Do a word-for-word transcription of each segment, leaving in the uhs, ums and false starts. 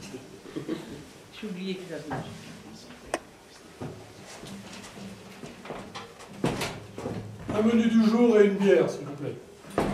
J'ai oublié que j'avais... Un menu du jour et une bière, s'il vous plaît.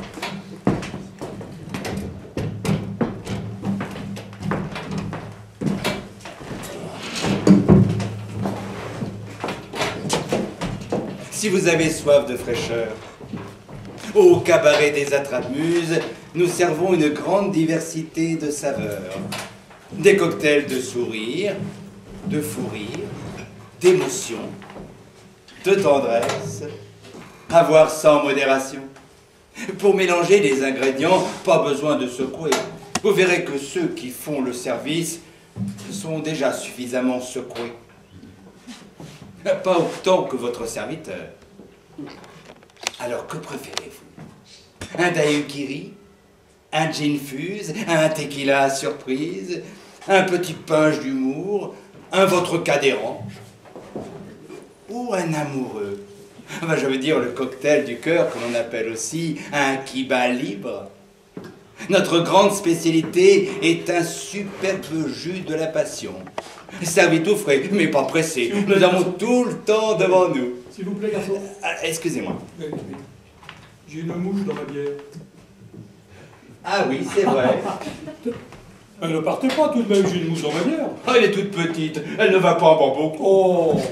Si vous avez soif de fraîcheur, au cabaret des Attrape-Muses, nous servons une grande diversité de saveurs. Des cocktails de sourire, de fou rire, d'émotion, de tendresse, à boire sans modération. Pour mélanger les ingrédients, pas besoin de secouer. Vous verrez que ceux qui font le service sont déjà suffisamment secoués. Pas autant que votre serviteur. Alors que préférez-vous? Un daiquiri? Un gin fuse? Un tequila surprise? Un petit punch d'humour? Un vodka d'érable? Ou un amoureux? Enfin, je veux dire le cocktail du cœur que l'on appelle aussi un Cuba libre. Notre grande spécialité est un superbe jus de la passion. Servi tout frais, mais pas pressé. Nous plaît, avons garçon. Tout le temps devant nous. S'il vous plaît, garçon. Ah, excusez-moi. J'ai une mouche dans ma bière. Ah oui, c'est vrai. Elle ne partez pas tout de même, j'ai une mouche dans ma bière. Oh, elle est toute petite, elle ne va pas en boire beaucoup. Oh.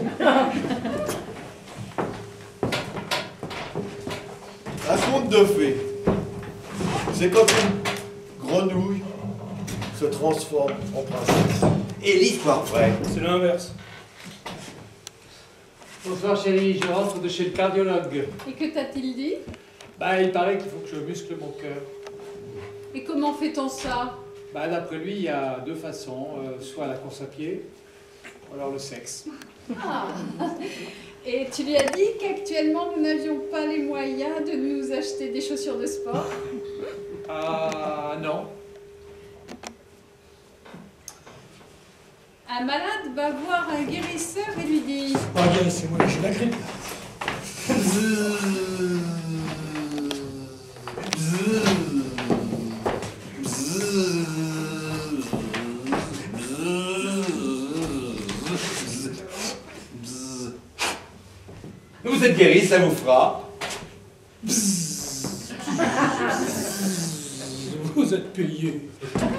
Un conte de fées. C'est quand une grenouille se transforme en princesse. Et l'histoire vraie? C'est l'inverse. Bonsoir chérie, je rentre de chez le cardiologue. Et que t'a-t-il dit? Bah il paraît qu'il faut que je muscle mon cœur. Et comment fait-on ça? Bah d'après lui, il y a deux façons, euh, soit la course à pied, ou alors le sexe. Ah. Et tu lui as dit qu'actuellement nous n'avions pas les moyens de nous acheter des chaussures de sport? Ah non. Un malade va voir un guérisseur et lui dit: Ah bien, c'est moi, j'ai la grippe. Vous êtes guéri, ça vous fera. Vous êtes payé.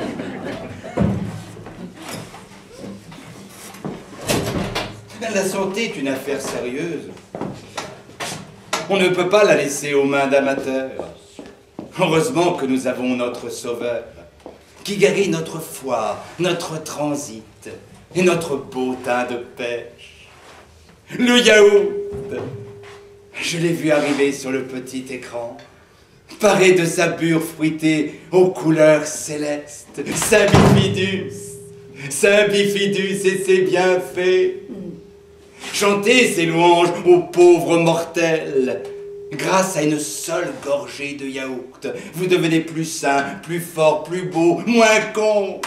La santé est une affaire sérieuse. On ne peut pas la laisser aux mains d'amateurs. Heureusement que nous avons notre sauveur, qui guérit notre foie, notre transit et notre beau teint de pêche. Le yaourt. Je l'ai vu arriver sur le petit écran, paré de sa bure fruitée aux couleurs célestes. Saint Bifidus, Saint Bifidus et ses bienfaits. Chantez ses louanges aux pauvres mortels. Grâce à une seule gorgée de yaourt, vous devenez plus sain, plus fort, plus beau, moins con.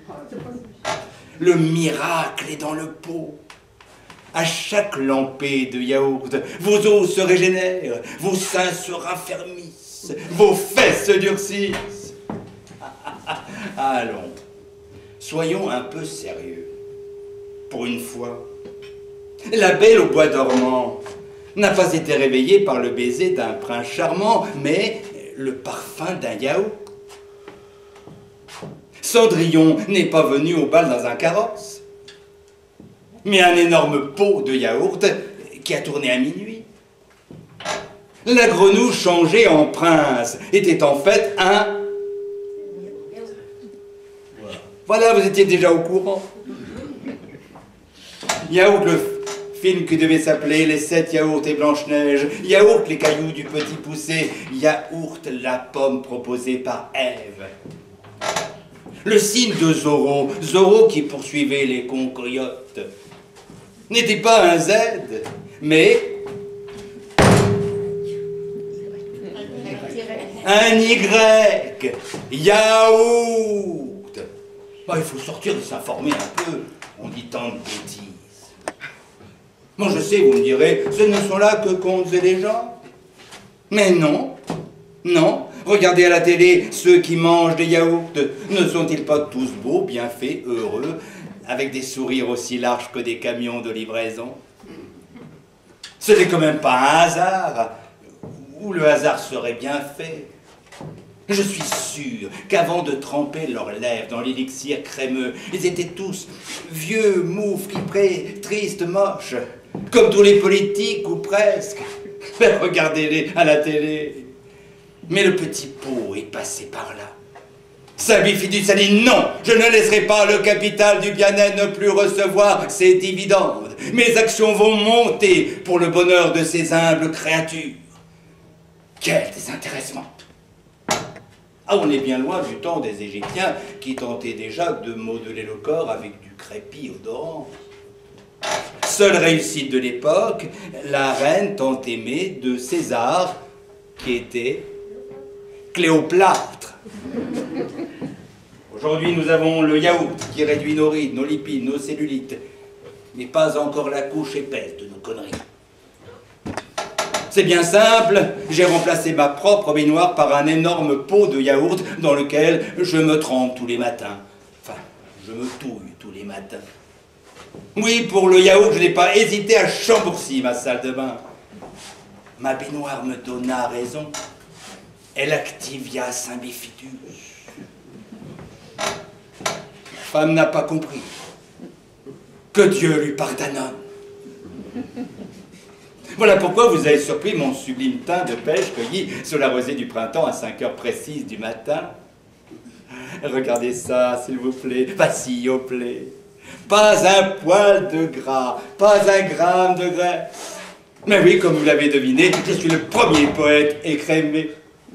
Le miracle est dans le pot. À chaque lampée de yaourt, vos os se régénèrent, vos seins se raffermissent, vos fesses se durcissent. Allons, soyons un peu sérieux. Pour une fois, la belle au bois dormant n'a pas été réveillée par le baiser d'un prince charmant, mais le parfum d'un yaourt. Cendrillon n'est pas venu au bal dans un carrosse, mais un énorme pot de yaourt qui a tourné à minuit. La grenouille changée en prince était en fait un... Voilà, vous étiez déjà au courant. Yaourt, le film qui devait s'appeler Les Sept Yaourts et Blanche-Neige. Yaourt, les cailloux du petit poussé. Yaourt, la pomme proposée par Ève. Le signe de Zorro, Zorro qui poursuivait les cons coyotes, n'était pas un Z, mais un Y. Yaourt. Bah, il faut sortir de s'informer un peu. On dit tant de bêtises. Bon, je sais, vous me direz, ce ne sont là que contes et légendes. Mais non, non, Regardez à la télé ceux qui mangent des yaourts. Ne sont-ils pas tous beaux, bien faits, heureux, avec des sourires aussi larges que des camions de livraison? Ce n'est quand même pas un hasard, ou le hasard serait bien fait. Je suis sûr qu'avant de tremper leurs lèvres dans l'élixir crémeux, ils étaient tous vieux, mous, friprés, tristes, moches, comme tous les politiques ou presque. Regardez-les à la télé. Mais le petit pot est passé par là. Saint Bifidus a dit non, je ne laisserai pas le capital du bien-être ne plus recevoir ses dividendes. Mes actions vont monter pour le bonheur de ces humbles créatures. Quel désintéressement! Ah, on est bien loin du temps des Égyptiens qui tentaient déjà de modeler le corps avec du crépi odorant. Seule réussite de l'époque, la reine tant aimée de César, qui était Cléopâtre. Aujourd'hui, nous avons le yaourt qui réduit nos rides, nos lipides, nos cellulites, mais pas encore la couche épaisse de nos conneries. C'est bien simple, j'ai remplacé ma propre baignoire par un énorme pot de yaourt dans lequel je me trempe tous les matins. Enfin, je me touille tous les matins. Oui, pour le yaourt, je n'ai pas hésité à chambourcir ma salle de bain. Ma baignoire me donna raison. Elle activia Saint Bifidus. La femme n'a pas compris. Que Dieu lui pardonne. Voilà pourquoi vous avez surpris mon sublime teint de pêche cueilli sur la rosée du printemps à cinq heures précises du matin. Regardez ça, s'il vous plaît, pas s'il vous plaît. Pas un poil de gras, pas un gramme de graisse. Mais oui, comme vous l'avez deviné, je suis le premier poète écrémé.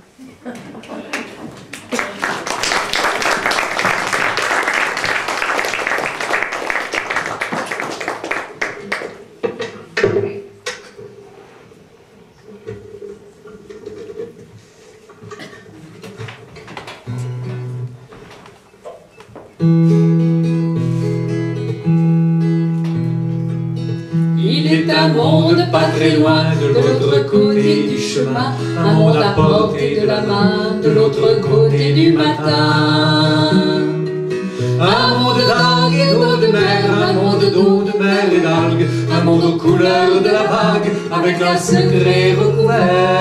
Un monde pas très loin, de l'autre côté du chemin, un monde à portée de la main, de l'autre côté du matin. Un monde d'algues et d'eau de mer, un monde d'eau de mer et d'algues, un monde aux couleurs de la vague, avec un secret recouvert.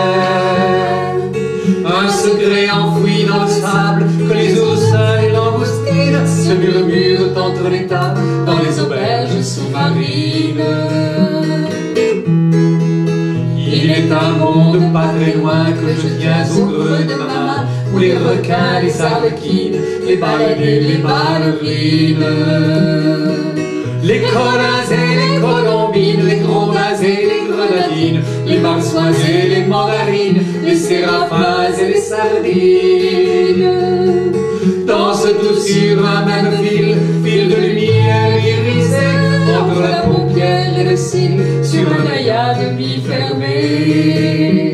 Un secret enfoui dans le sable, que les oursins et langoustines se murmurent entre les tables, dans les auberges sous-marines. Il est un monde pas très loin que je viens au creux de ma main, où les requins, les arlequines, les baleines et les ballerines, les colins et les colombines, les grondins et les grenadines, les marsouins et les mandarines, les séraphins et les sardines, dansent tous sur un même fil, fil de lumière irisé, entre la paupière et le cil, sur un œil à demi fermé.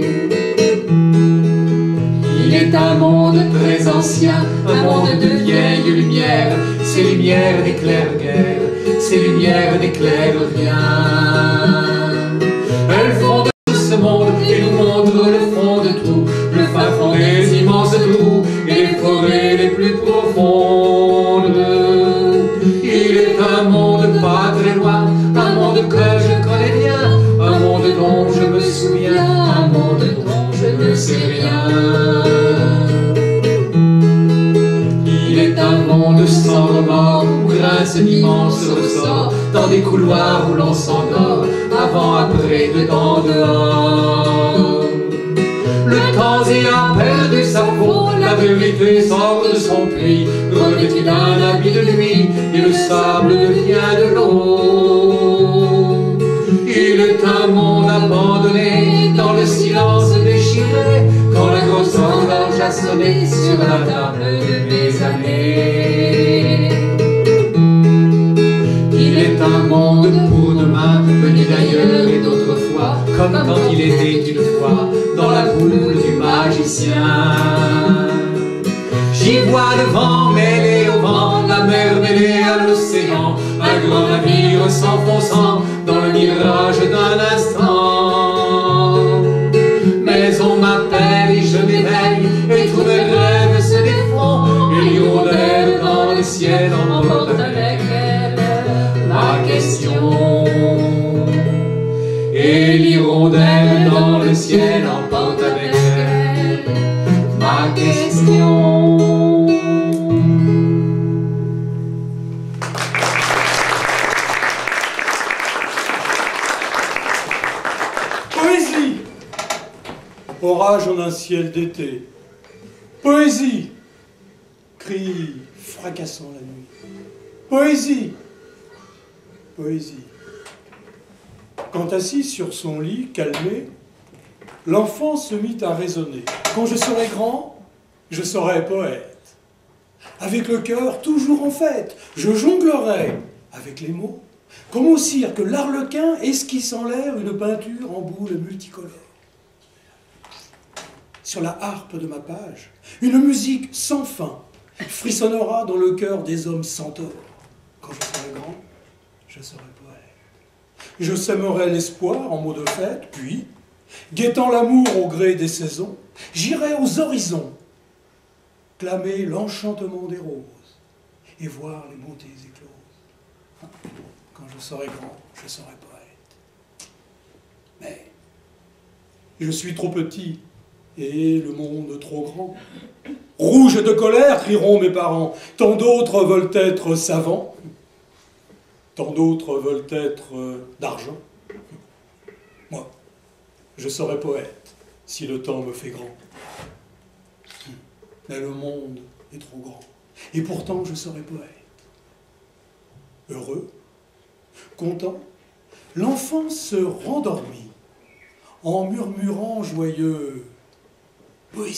Il est un monde très ancien, un monde de vieille lumière, ces lumières n'éclairent guère, ces lumières n'éclairent rien. Elles font de ce monde et nous montrent le fond de tout, le fin fond des immenses trous et les forêts les plus profondes. Il est un monde pas très loin, un monde que je connais bien, un monde dont je me souviens, un monde dont je ne sais rien. Il est un monde sans remords, où grincent d'immenses ressorts, dans des couloirs où l'on s'endort, avant, après, dedans, dehors. Le temps ayant perdu sa peau, la vérité sort de son puits, revêtue d'un habit de nuit, et le sable devient de l'eau. Il est un monde abandonné, dans le silence déchiré, quand la grosse horloge a sonné sur la table de mes années. Il est un monde pour demain, venu d'ailleurs et d'autrefois, comme quand il était une fois dans la boule du magicien. J'y vois le vent mêlé au vent, la mer mêlée à l'océan, un grand navire s'enfonçant dans le mirage d'un instant. Mais on m'appelle et je m'éveille, et ciel emporte avec elle ma question. Poésie. Orage en un ciel d'été. Poésie. Cri fracassant la nuit. Poésie. Poésie. Quand assis sur son lit, calmé, l'enfant se mit à raisonner. Quand je serai grand, je serai poète. Avec le cœur toujours en fête, je jonglerai avec les mots, comme au cirque l'arlequin esquisse en l'air une peinture en boule multicolore. Sur la harpe de ma page, une musique sans fin frissonnera dans le cœur des hommes sans tort. Quand je serai grand, je serai poète. Je sèmerai l'espoir en mots de fête, puis, guettant l'amour au gré des saisons, j'irai aux horizons, clamer l'enchantement des roses et voir les beautés écloses. Quand je serai grand, je serai poète. Mais je suis trop petit et le monde trop grand. Rouge de colère, crieront mes parents. Tant d'autres veulent être savants. Tant d'autres veulent être euh, d'argent. Moi, je serai poète si le temps me fait grand. Mais le monde est trop grand. Et pourtant, je serai poète. Heureux, content, l'enfant se rendormit en murmurant joyeux « Poésie ».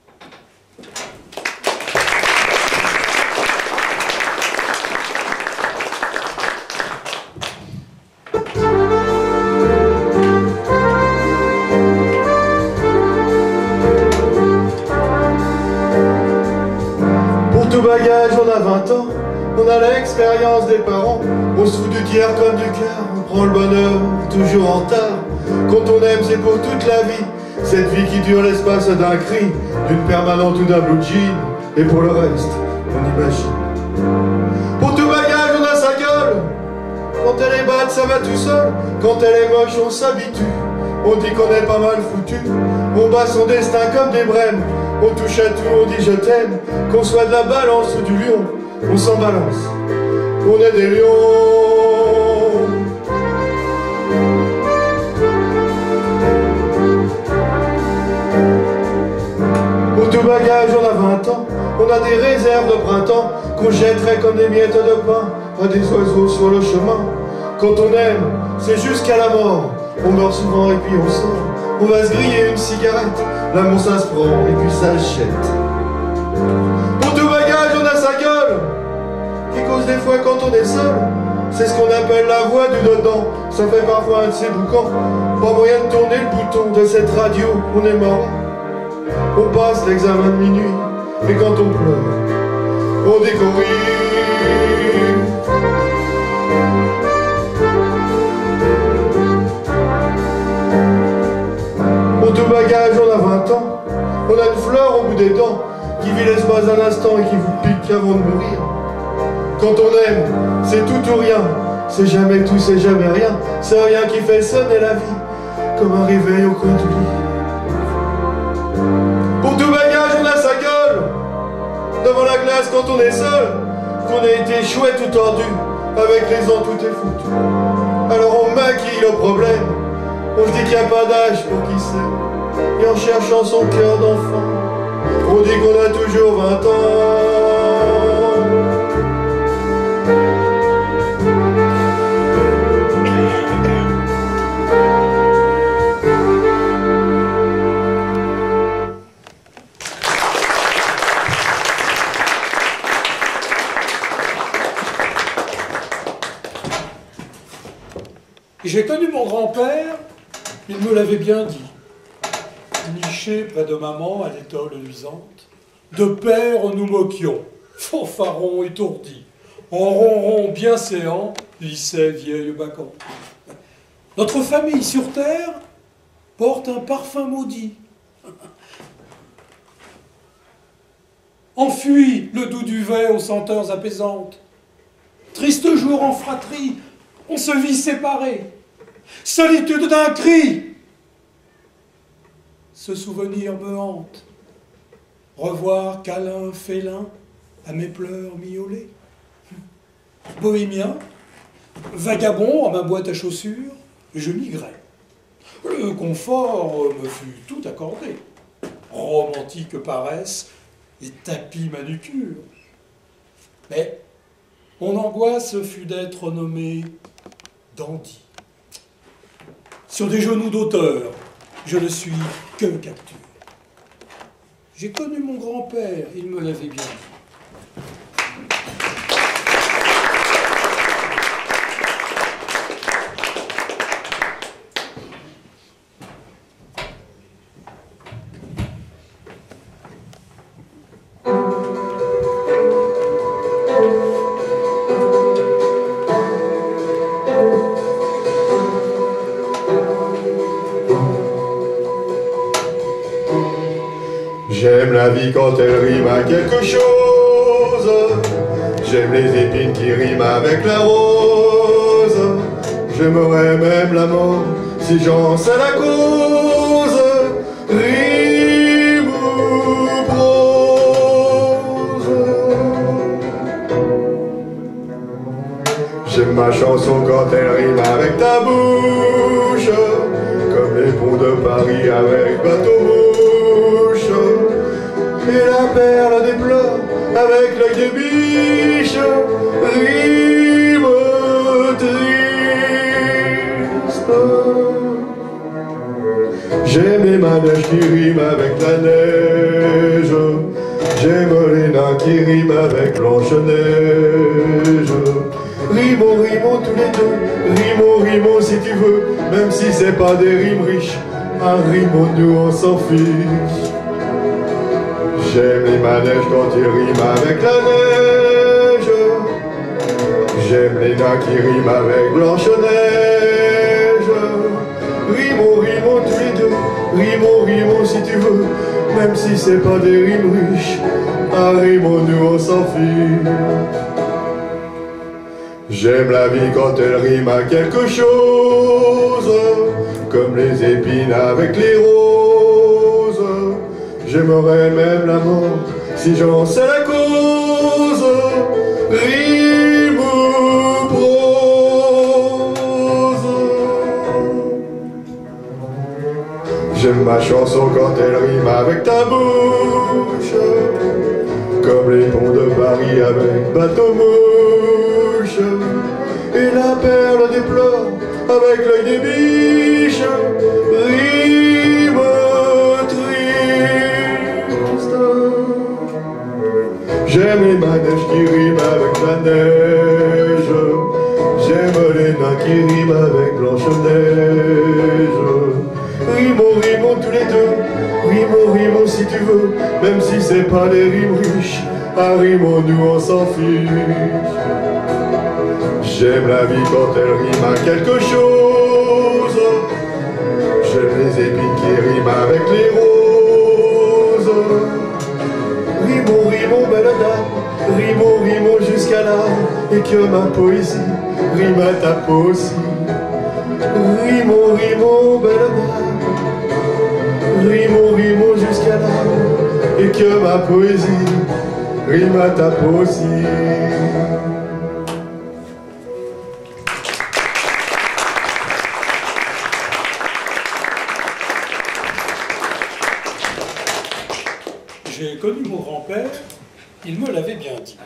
Pour tout bagage, on a vingt ans, on a l'expérience des parents, on se fout du tiers comme du quart, on prend le bonheur toujours en retard. Quand on aime, c'est pour toute la vie, cette vie qui dure l'espace d'un cri, d'une permanente ou d'un blue jean, et pour le reste, on imagine. Pour tout bagage, on a sa gueule, quand elle est batte, ça va tout seul, quand elle est moche, on s'habitue, on dit qu'on est pas mal foutu, on bat son destin comme des brèmes, on touche à tout, on dit je t'aime, qu'on soit de la balance ou du lion, on s'en balance, on est des lions. Pour tout bagage, on a vingt ans, on a des réserves de printemps, qu'on jetterait comme des miettes de pain à des oiseaux sur le chemin. Quand on aime, c'est jusqu'à la mort, on meurt souvent et puis on sort, on va se griller une cigarette, l'amour ça se prend et puis ça se jette. Pour tout bagage, on a sa gueule, qui cause des fois quand on est seul, c'est ce qu'on appelle la voix du dedans, ça fait parfois un de ces boucans, pas moyen de tourner le bouton de cette radio, on est mort. On passe l'examen de minuit, et quand on pleure, on dit qu'on rit. Pour tout bagage, on a vingt ans, on a une fleur au bout des dents, qui vit l'espace d'un instant et qui vous pique avant de mourir. Quand on aime, c'est tout ou rien, c'est jamais tout, c'est jamais rien, c'est rien qui fait sonner la vie, comme un réveil au coin du lit. Pour tout bagage, on a sa gueule, devant la glace quand on est seul, qu'on a été chouette ou tordu, avec les ans tout est foutu. Alors on maquille le problème, on se dit qu'il n'y a pas d'âge pour qui sait, et en cherchant son cœur d'enfant, on dit qu'on a toujours vingt ans. J'ai connu mon grand-père, il me l'avait bien dit. Niché près de maman à l'étole luisante, de père nous moquions, fanfarons étourdis, en ronron bien séant, lissait vieille bacchante. Notre famille sur terre porte un parfum maudit. Enfuit le doux duvet aux senteurs apaisantes. Triste jour en fratrie, on se vit séparés. Solitude d'un cri. ce souvenir me hante. Revoir câlin félin à mes pleurs miaulés. Bohémien, vagabond à ma boîte à chaussures, je migrais. Le confort me fut tout accordé. Romantique paresse et tapis manucure. Mais mon angoisse fut d'être nommé dandy. Sur des genoux d'auteur, je ne suis que capture. J'ai connu mon grand-père, il me l'avait bien dit. J'aime la vie quand elle rime à quelque chose. J'aime les épines qui riment avec la rose. J'aimerais même la mort si j'en sais la cause. Rime ou prose. J'aime ma chanson quand elle rime avec ta bouche. Comme les ponts de Paris avec bateau-mouche. Et la perle des pleurs avec l'œil de biche, rime triste. J'aime les manèges qui riment avec la neige. J'aime les nains qui riment avec Blanche-Neige. Rimons, rimons tous les deux, rimons, rimons si tu veux, même si c'est pas des rimes riches, ah, rimons-nous, on s'en fiche. J'aime les manèges quand ils riment avec la neige. J'aime les nains qui riment avec Blanche-Neige. Rimons, rimons tous les deux, rimons, rimons si tu veux, même si c'est pas des rimes riches, ah, rimons-nous, on s'en fiche. J'aime la vie quand elle rime à quelque chose, comme les épines avec les roses. J'aimerais même la mort si j'en sais la cause. Rime ou prose. J'aime ma chanson quand elle rime avec ta bouche, comme les ponts de Paris avec bateau-mouche. Et la perle des pleurs avec l'œil des biches. Rime triste. J'aime les manèges qui riment avec la neige. J'aime les nains qui riment avec Blanche-Neige. Rimons, rimons tous les deux, rimons, rimons si tu veux, même si c'est pas des rimes riches, ah, rimons-nous, on s'en fiche. J'aime la vie quand elle rime à quelque chose. J'aime les épines qui riment avec les roses. Rimons, rimons, belle dame, rimons, rimons jusqu'à là, et que ma poésie rime à ta peau aussi. Rimons, rimons, belle dame, rimons, rimons jusqu'à là, et que ma poésie rime à ta peau aussi. J'ai connu mon grand-père, il me l'avait bien dit.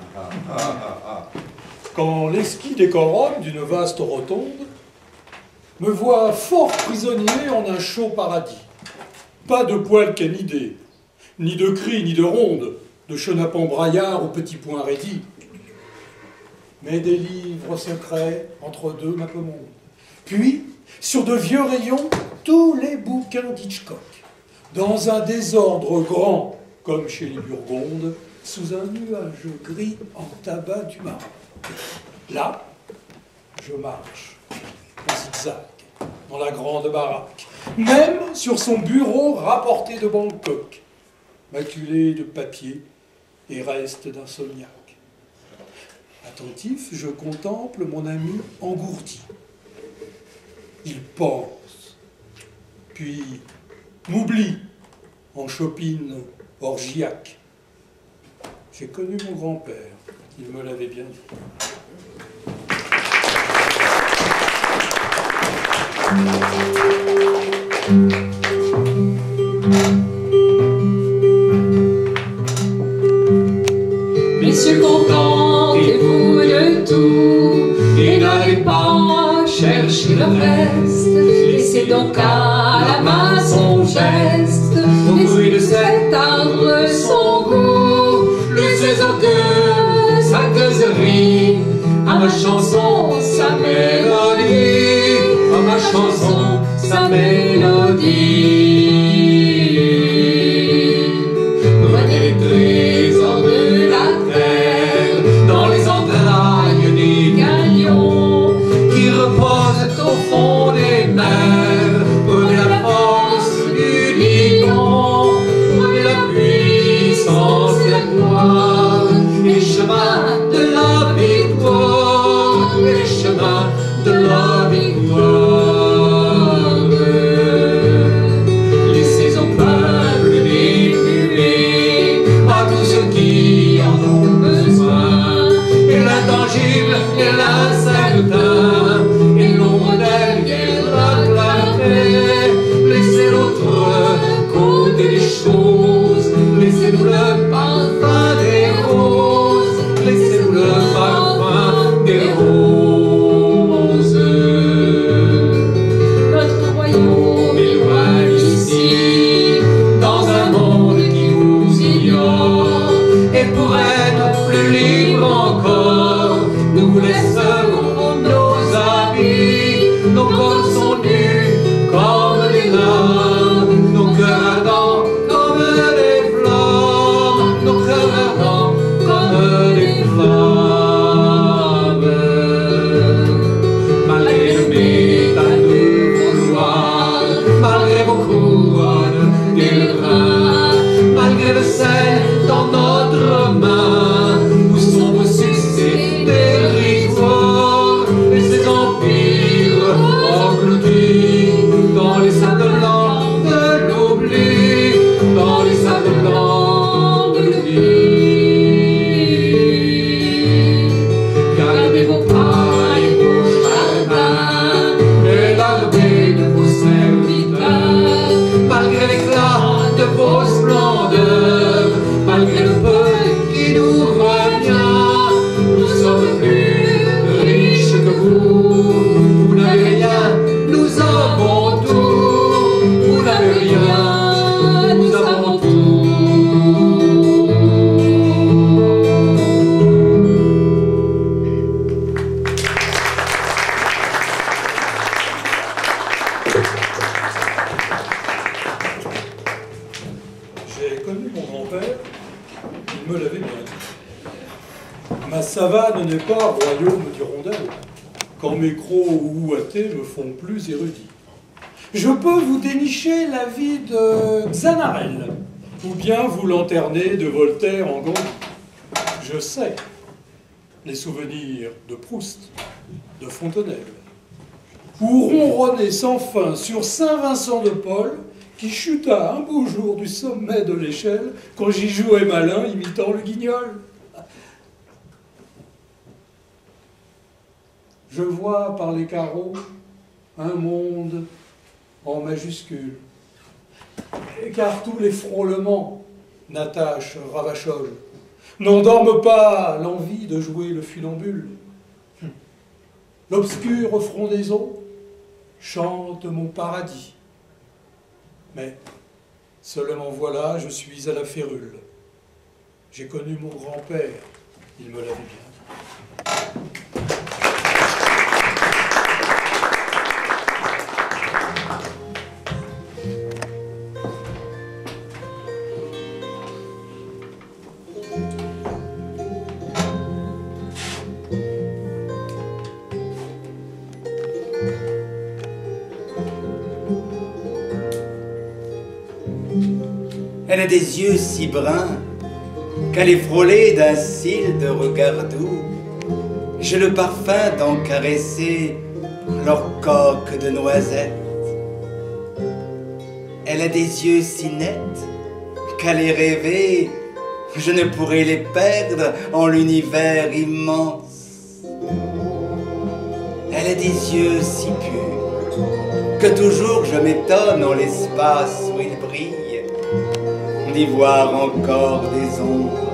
Quand l'esquit décorum d'une vaste rotonde me voit fort prisonnier en un chaud paradis. Pas de poils canidés, ni de cris, ni de rondes, de chenapans braillards aux petits poings raidis, mais des livres secrets entre deux mappemondes. Puis, sur de vieux rayons, tous les bouquins d'Hitchcock, dans un désordre grand, comme chez les Burgondes, sous un nuage gris en tabac du Maroc. Là, je marche, en zigzag, dans la grande baraque, même sur son bureau rapporté de Bangkok, maculé de papier et reste d'insomniaque. Attentif, je contemple mon ami engourdi. Il pense, puis m'oublie en chopine orgiaque. J'ai connu mon grand-père, il me l'avait bien dit. Messieurs, contentez-vous de tout et n'allez pas chercher le reste. Laissez donc à la main son geste, au bruit de cet arbre son goût, le saison de sa causerie, à ma chanson sa mélodie, à ma chanson sa mélodie. Prenez les trésors de la terre dans les entrailles des galions qui reposent au fond des mers. Prenez la force du lion, prenez la puissance de la gloire, les chemins de la victoire, les chemins de la victoire. Laissez au peuple des publics, à tous ceux qui en ont besoin, et l'intangible et l'incertain, et l'ombre derrière la clarté. Laissez l'autre côté des choses, laissez-nous le parfum des roses, laissez-nous le parfum des roses. Notre royaume est loin d'ici, dans un monde qui vous ignore, et pour être plus libre encore, nous vous laisserons nos habits. Nos corps sont nus comme des larmes, nos cœurs ardents comme des flammes, nos cœurs ardents comme des flammes. Malgré le métal de vos lois, malgré vos couronnes d'airain, malgré le sel dans notre main, où sont vos succès dérisoires et ces empires engloutis dans les sables blancs de l'oubli, dans les sables blancs de l'oubli. Gardez vos pas et vos jardins et l'armée de vos serviteurs, malgré l'éclat de vos splendeurs, malgré le peu qui nous revient, nous sommes plus riches que vous. Vous n'avez rien, nous avons tout. Vous n'avez rien, nous avons tout. J'ai connu mon grand-père, il me l'avait bien dit. Ma savane n'est pas royaume d'hirondelles, quand mes crocs ou ouatés me font plus érudit. Je peux vous dénicher la vie de Xanarelle, ou bien vous lanterner de Voltaire en Gondie. Je sais les souvenirs de Proust, de Fontenelle, ou ronronner sans fin sur Saint-Vincent de Paul, qui chuta un beau jour du sommet de l'échelle quand j'y jouais malin imitant le guignol. Je vois par les carreaux un monde en majuscule, car tous les frôlements, Natache, Ravachol, n'endorment pas l'envie de jouer le funambule. L'obscure frondaison chante mon paradis. Mais seulement voilà, je suis à la férule. J'ai connu mon grand-père, il me l'avait bien dit. Elle a des yeux si bruns qu'à les frôler d'un cil de regard doux, j'ai le parfum d'en caresser leur coque de noisette. Elle a des yeux si nets qu'à les rêver, je ne pourrais les perdre en l'univers immense. Elle a des yeux si purs que toujours je m'étonne en l'espace où ils brillent d'y voir encore des ombres.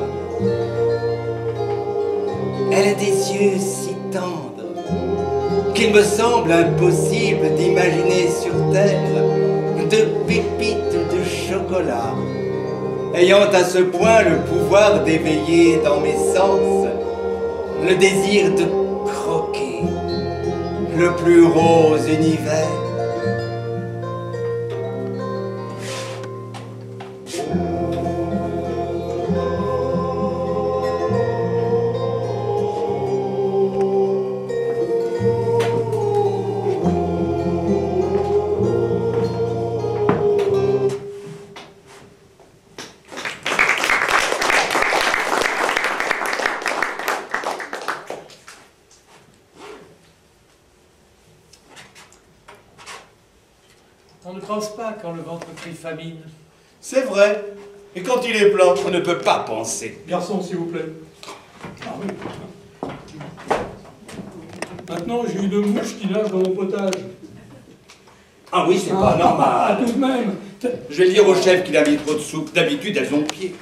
Elle a des yeux si tendres qu'il me semble impossible d'imaginer sur terre de pépites de chocolat ayant à ce point le pouvoir d'éveiller dans mes sens le désir de croquer le plus rose univers. On ne pense pas quand le ventre crie famine. C'est vrai. Et quand il est plein, On ne peut pas penser. Garçon, s'il vous plaît. Ah oui. Maintenant, j'ai une mouche qui nage dans mon potage. Ah oui, c'est pas Ah, normal. tout de même. Je vais dire au chef qu'il a mis trop de soupe. D'habitude, elles ont pied.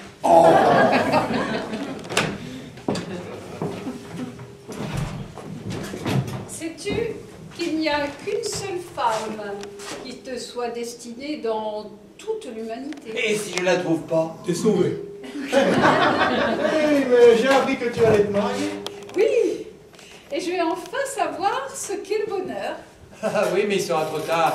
Sais-tu qu'il n'y a qu'une seule femme qui te soit destinée dans toute l'humanité? Et si je la trouve pas? T'es sauvé. oui, mais j'ai appris que tu allais te marier. Oui, et je vais enfin savoir ce qu'est le bonheur. Ah oui, mais il sera trop tard.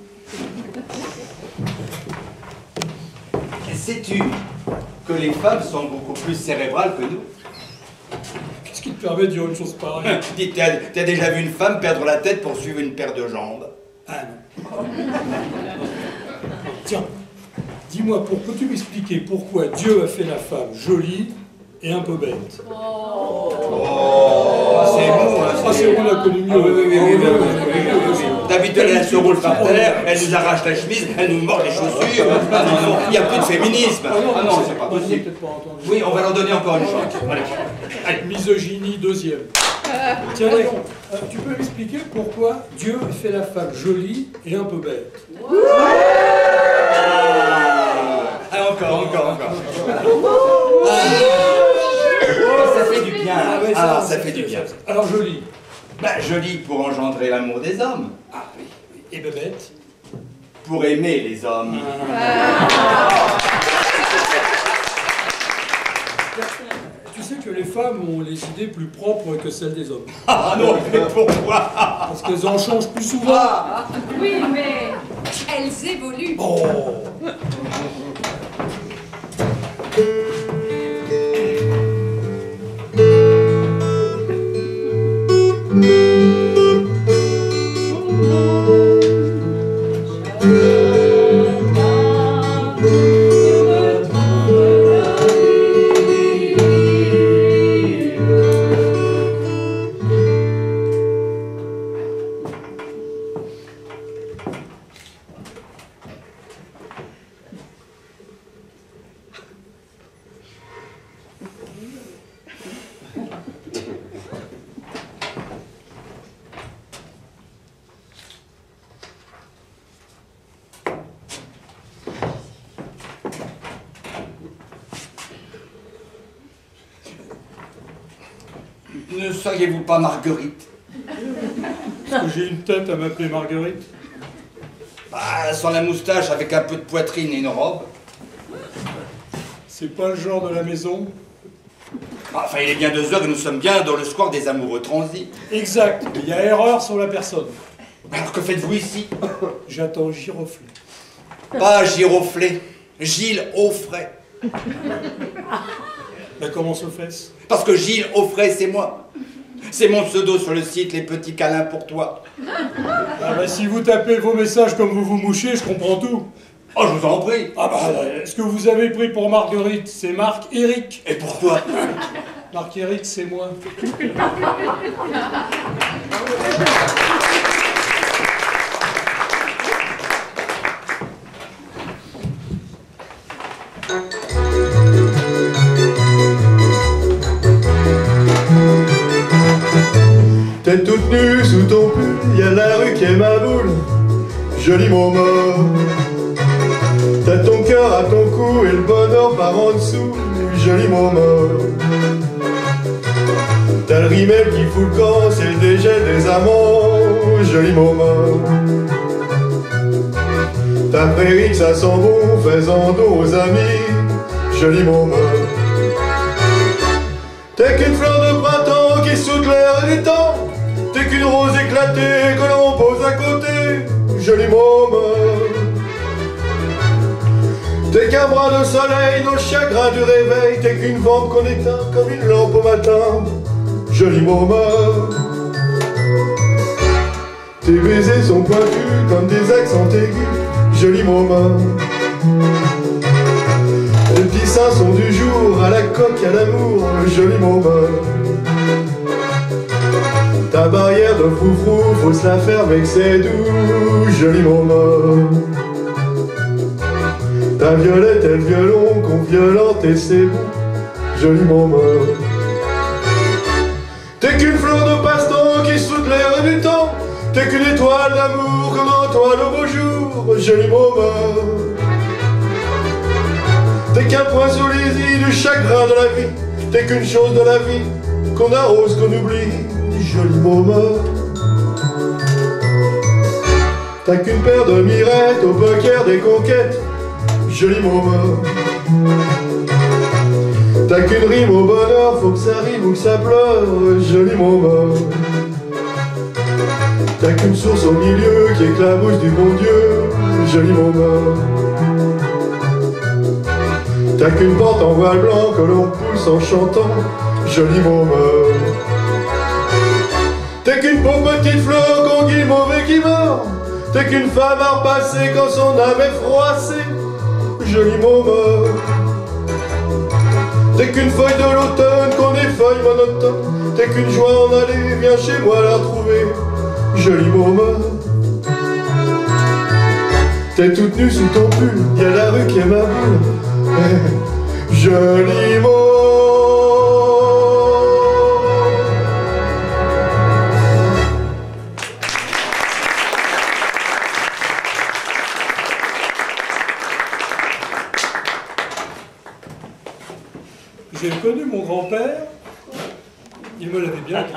Sais-tu que les femmes sont beaucoup plus cérébrales que nous? Qu'est-ce qui te permet de dire une chose pareille? Dis, t'as t'as déjà vu une femme perdre la tête pour suivre une paire de jambes? Ah non. Tiens, dis-moi, pour, peux-tu m'expliquer pourquoi Dieu a fait la femme jolie et un peu bête? Oh. Oh, c'est bon, hein, Ah, c'est bon, on a connu mieux. Ah oui, oui, oui, oui, oui, oui, oui, oui, oui, oui. D'habitude, elle se roule par terre, elle nous arrache la chemise, elle nous mord les chaussures. Ah non, non, il n'y a plus de féminisme. Ah non, c'est pas Moi, j'ai possible. peut-être pas entendu. Oui, on va leur donner encore une chance. Allez. Allez, misogynie, deuxième. Tiens, Léon, euh, tu peux m'expliquer pourquoi Dieu a fait la femme jolie et un peu bête? Ah, encore, encore, encore. Ah. Ça fait du bien. ouais, Ah, ça fait du bien. Alors, jolie. Bah, joli pour engendrer l'amour des hommes. Ah oui, oui. Et bébête? Pour aimer les hommes. Tu sais que les femmes ont les idées plus propres que celles des hommes. Ah non, mais pourquoi? Parce qu'elles en changent plus souvent. Oui, mais elles évoluent. Oh. Ne seriez-vous pas Marguerite? Parce que j'ai une tête à m'appeler Marguerite. Bah, sans la moustache, avec un peu de poitrine et une robe. C'est pas le genre de la maison. Enfin, il est bien deux heures et nous sommes bien dans le square des amoureux transis. Exact. Il y a erreur sur la personne. Alors que faites-vous ici? J'attends Giroflée. Pas Giroflée, Gilles Offray. Bah, comment se fait-ce? Parce que Gilles Offray, c'est moi. C'est mon pseudo sur le site Les Petits Câlins pour toi. Ah bah, si vous tapez vos messages comme vous vous mouchez, je comprends tout. Oh, je vous en prie. Ah bah, ce que vous avez pris pour Marguerite, c'est Marc-Éric. Et pourquoi? Marc-Éric, c'est moi. T'es toute nue sous ton pull, y'a la rue qui est ma boule. Joli moment. T'as ton cœur à ton cou et le bonheur par en dessous. Joli moment. T'as le rimel qui fout le camp, c'est le dégel des amants. Joli moment. Ta prairie que ça sent bon, faisant dos aux amis. Joli moment. T'es qu'une fleur de printemps qui soude l'air du temps. T'es qu'une rose éclatée que l'on pose à côté. Joli moment. T'es qu'un bras de soleil dans le chagrin du réveil. T'es qu'une vente qu'on éteint comme une lampe au matin. Joli moment. Tes baisers sont pointus comme des accents aigus. Joli moment. Les petits seins sont du jour, à la coque, à l'amour. Joli moment. Ta barrière de froufrou, faut se la faire mais que c'est doux. Joli moment. Ta violette et le violon qu'on violente et c'est beau. Joli moment. T'es qu'une fleur de passe-temps qui soude l'air du temps. T'es qu'une étoile d'amour qu'on entoile au beau jour. Joli moment. T'es qu'un point sur les îles du chagrin de la vie. T'es qu'une chose de la vie qu'on arrose, qu'on oublie. Joli moment. T'as qu'une paire de mirettes au poker des conquêtes. Joli moment. T'as qu'une rime au bonheur, faut que ça rime ou que ça pleure. Joli moment. T'as qu'une source au milieu qui éclabousse du bon Dieu. Joli moment. T'as qu'une porte en voile blanc que l'on pousse en chantant. Joli moment. T'es qu'une pauvre petite fleur qu'on guille mauvais qui meurt. T'es qu'une femme à repasser quand son âme est froissée. Joli moment. T'es qu'une feuille de l'automne qu'on effeuille monotone. T'es qu'une joie en aller, viens chez moi la retrouver. Joli moment. T'es toute nue sous ton pull, y'a la rue qui est ma boule. Joli moment. J'ai connu mon grand-père, il me l'avait bien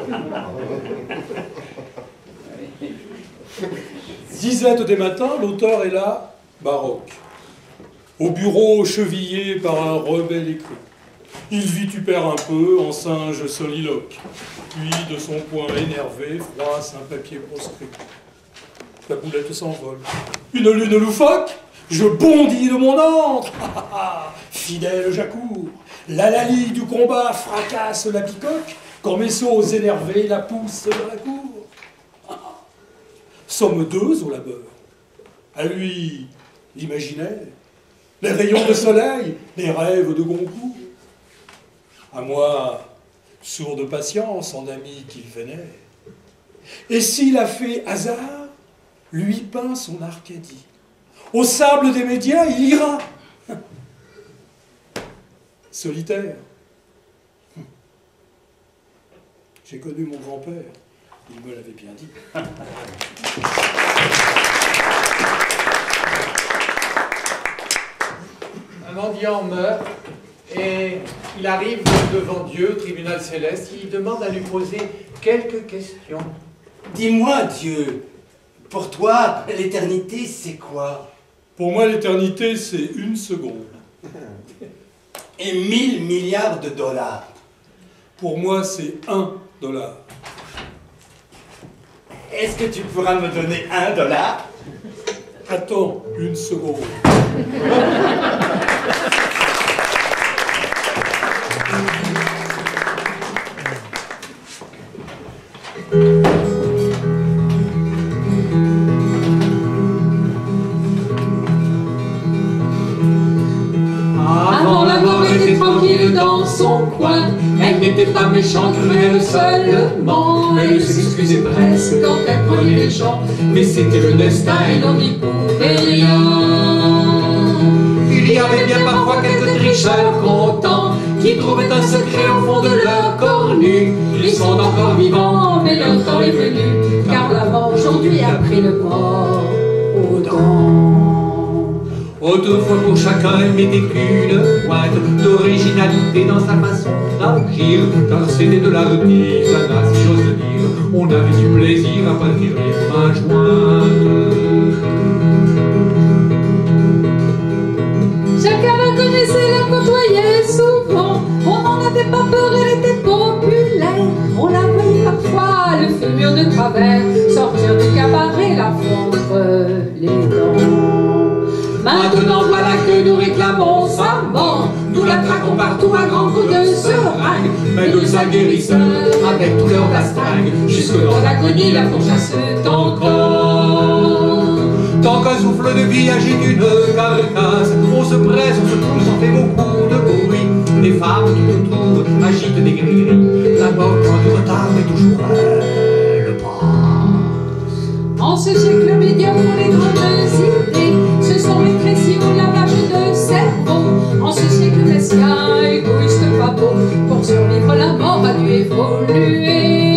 dit. Zizette des matins, l'auteur est là, baroque. Au bureau chevillé par un rebelle écrit. Il vitupère un peu en singe soliloque, puis de son poing énervé froisse un papier proscrit. La boulette s'envole. Une lune loufoque, je bondis de mon antre. Fidèle j'accours. La Lali du combat fracasse la bicoque quand mes sauts énervés la poussent dans la cour. Sommes deux au labeur. À lui, l'imaginaire, les rayons de soleil, les rêves de Goncourt. À moi, sourd de patience en ami qu'il vénère. Et s'il a fait hasard, lui peint son Arcadie. Au sable des médias, il ira. Solitaire. J'ai connu mon grand-père, il me l'avait bien dit. Un mendiant meurt et il arrive devant Dieu, au tribunal céleste, il demande à lui poser quelques questions. Dis-moi, Dieu, pour toi, l'éternité, c'est quoi? Pour moi, l'éternité, c'est une seconde. Et mille milliards de dollars. Pour moi, c'est un dollar. Est-ce que tu pourras me donner un dollar? Attends une seconde. Avant la mort, elle était tranquille dans son coin. Elle n'était pas méchante, cruelle seulement. Elle s'excusait presque quand elle prenait les champs. Mais c'était le destin, elle n'en y pouvait rien. Il y avait bien parfois quelques tricheurs contents qui trouvaient un secret au fond de leur cornu. Ils sont encore vivants, mais leur temps est venu, car la mort aujourd'hui a pris le port aux dents. Autrefois pour chacun il n'était qu'une pointe d'originalité dans sa façon d'agir, car c'était de l'artisanat, si j'ose le dire. On avait du plaisir à partir les mains jointes. Chacun la connaissait, la côtoyait souvent. On n'en avait pas peur, elle était populaire. On la voyait parfois, le fémur de travers, sortir du cabaret, la entre les dents. Maintenant voilà que nous réclamons sa mort. Nous la traquons partout à grands coups de seringue. Mais nous aguerrisseurs, avec tout leur bastringue, jusque dans l'agonie la pourchasse encore. Tant qu'un souffle de vie agite une carcasse, on se presse, on se pousse, on fait beaucoup de bruit. Les femmes tout autour agitent des gris-gris. La mort prend du retard, mais toujours elle passe. En ce siècle médiocre, les grandes idées se sont rétrécies au lavage de cerveau. En ce siècle messien, égoïste pas beau, pour survivre la mort a dû évoluer.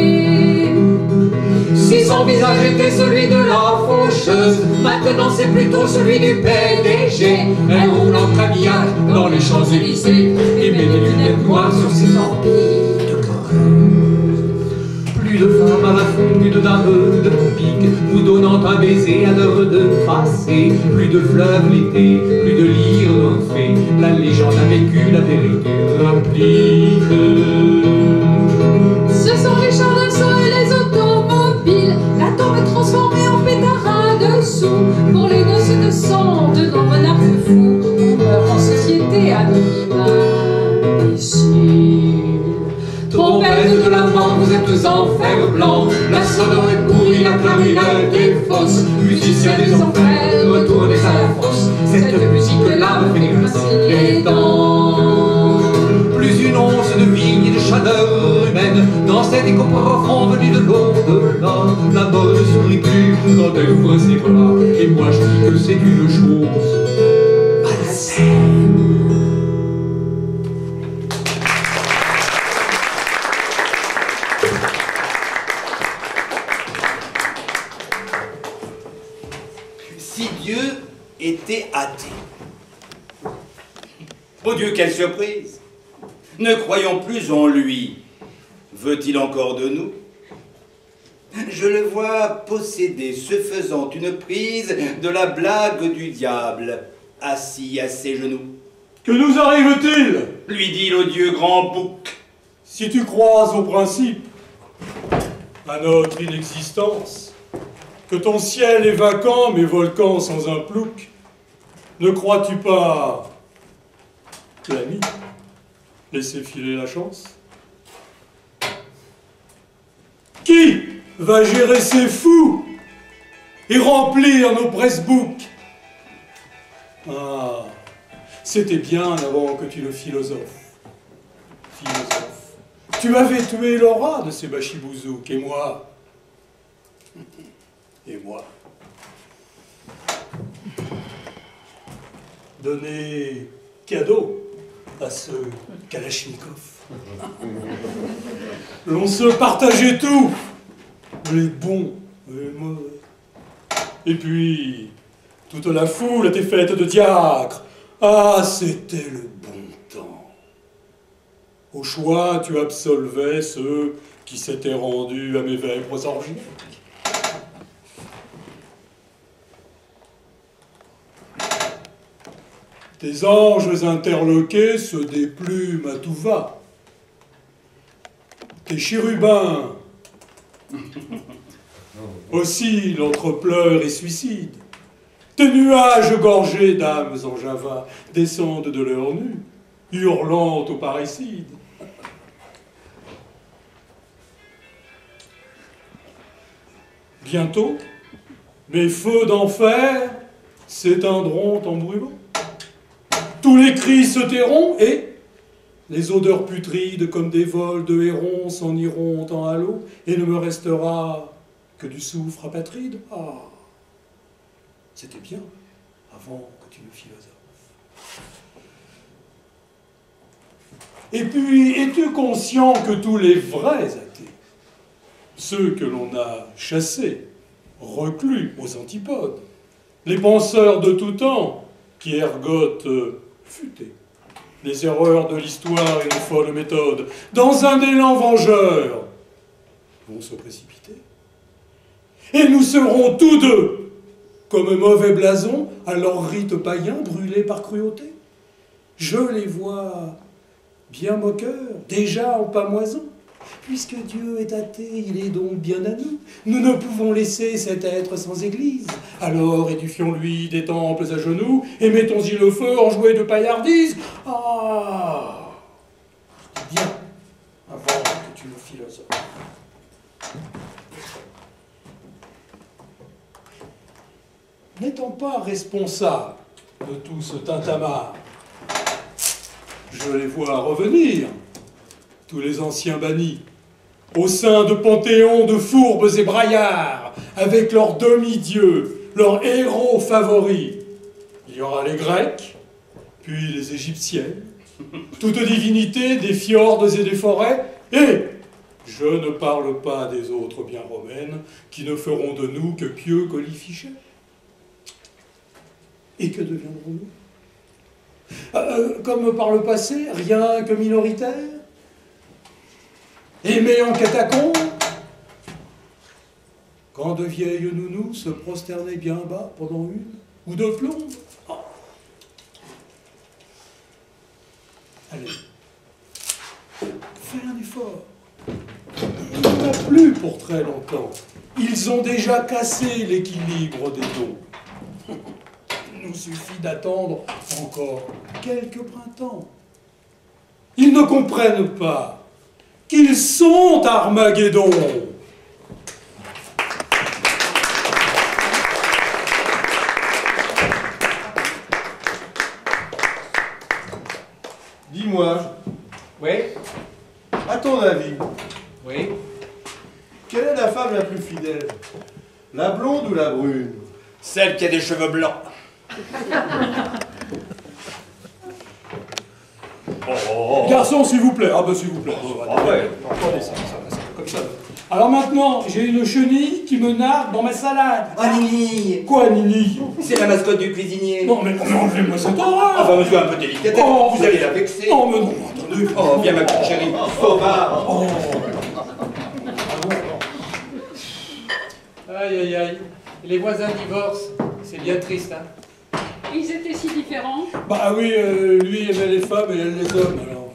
Si son visage était celui de la faucheuse, maintenant c'est plutôt celui du P D G. Elle roule en Cadillac dans les Champs-Élysées et met des lunettes noires sur ses orbites de creuse. Plus de femmes à la fond, plus de dames de pique, vous donnant un baiser à l'heure de passer. Plus de fleuves l'été, plus de lyres fées, la légende a vécu, la vérité rapplique. Ce sont les chars d'assaut et les automobiles, l'atome transformé en pétard à dessous. Pour les noces de sang de nos monarques fous, on meurt en société anonyme, imbécile. Trompette de la mort, vous êtes en fer blanc, la sonore est pourrie, la clarinette est fausse. Musiciens des enfers, retournez à la fosse, cette musique-là me fait grincer les dents. Plus une once de vigne et de chaleur humaine dans cet écho profond venu de l'au-delà. La mort ne sourit plus quand elle ouvre ses bras, et moi je dis que c'est une chose malsaine. Si Dieu était athée. Oh Dieu, quelle surprise! Ne croyons plus en lui. Veut-il encore de nous? Je le vois posséder, se faisant une prise de la blague du diable, assis à ses genoux. Que nous arrive-t-il? Lui dit le Dieu grand bouc. Si tu crois au principe, à notre inexistence, que ton ciel est vacant, mes volcans sans un plouc, ne crois-tu pas l'ami, laisser filer la chance? Qui va gérer ces fous et remplir nos pressbooks? Ah, c'était bien avant que tu le philosophes. Philosophe. Tu avais tué Laura de ces bachibouzouks, et moi Et moi donner cadeau à ce Kalachnikov. L'on se partageait tout, les bons et les mauvais. Et puis, toute la foule était faite de diacres. Ah, c'était le bon temps. Au choix, tu absolvais ceux qui s'étaient rendus à mes vêpres orgies. Tes anges interloqués se déplument à tout va. Tes chérubins oscillent entre pleurs et suicides. Tes nuages gorgés d'âmes en java descendent de leur nu, hurlant au parricide. Bientôt, mes feux d'enfer s'éteindront en brûlant. Tous les cris se tairont et les odeurs putrides comme des vols de hérons s'en iront en halo et ne me restera que du soufre apatride. Ah, c'était bien avant que tu me philosophes. Et puis, es-tu conscient que tous les vrais athées ceux que l'on a chassés, reclus aux antipodes, les penseurs de tout temps qui ergotent futés, les erreurs de l'histoire et les folles méthodes, dans un élan vengeur, vont se précipiter. Et nous serons tous deux, comme mauvais blasons, à leur rite païen brûlés par cruauté. Je les vois bien moqueurs, déjà en pamoison. Puisque Dieu est athée, il est donc bien à nous. Nous ne pouvons laisser cet être sans église. Alors édifions-lui des temples à genoux et mettons-y le feu en jouet de paillardise. Ah, bien, avant que tu me philosophes. N'étant pas responsable de tout ce tintamarre, je les vois revenir, tous les anciens bannis, au sein de panthéons de fourbes et braillards, avec leurs demi-dieux, leurs héros favoris. Il y aura les Grecs, puis les Égyptiennes, toutes divinités des fjords et des forêts, et je ne parle pas des autres bien romaines, qui ne feront de nous que pieux colifichets. Et que deviendrons-nous? euh, Comme par le passé, rien que minoritaires? Aimés en catacombes? Quand de vieilles nounous se prosternaient bien bas pendant une ou deux plombes? Oh. Allez, fais un effort. Il n'y en a plus pour très longtemps. Ils ont déjà cassé l'équilibre des dons. Il nous suffit d'attendre encore quelques printemps. Ils ne comprennent pas qu'ils sont Armageddon. Dis-moi, Oui, à ton avis, oui. quelle est la femme la plus fidèle? La blonde ou la brune? Celle qui a des cheveux blancs. Oh. Garçon, s'il vous plaît. Ah ben s'il vous plaît. Ah ouais. Attendez, ça, ça, ça, comme ça. Alors maintenant, j'ai une chenille qui me nargue dans ma salade. Ah, Nini! Quoi, Nini? C'est la mascotte du cuisinier. Non, mais, mais enlevez-moi cette horreur. Enfin, monsieur, un peu délicat. Oh, vous allez la vexer. Oh, mais non, attendez. Oh, viens, ma petite chérie. Au bar. Oh. Aïe, aïe, aïe. Les voisins divorcent. C'est bien triste, hein. Ils étaient si différents. Bah oui, euh, lui aimait les femmes et elle les hommes, alors.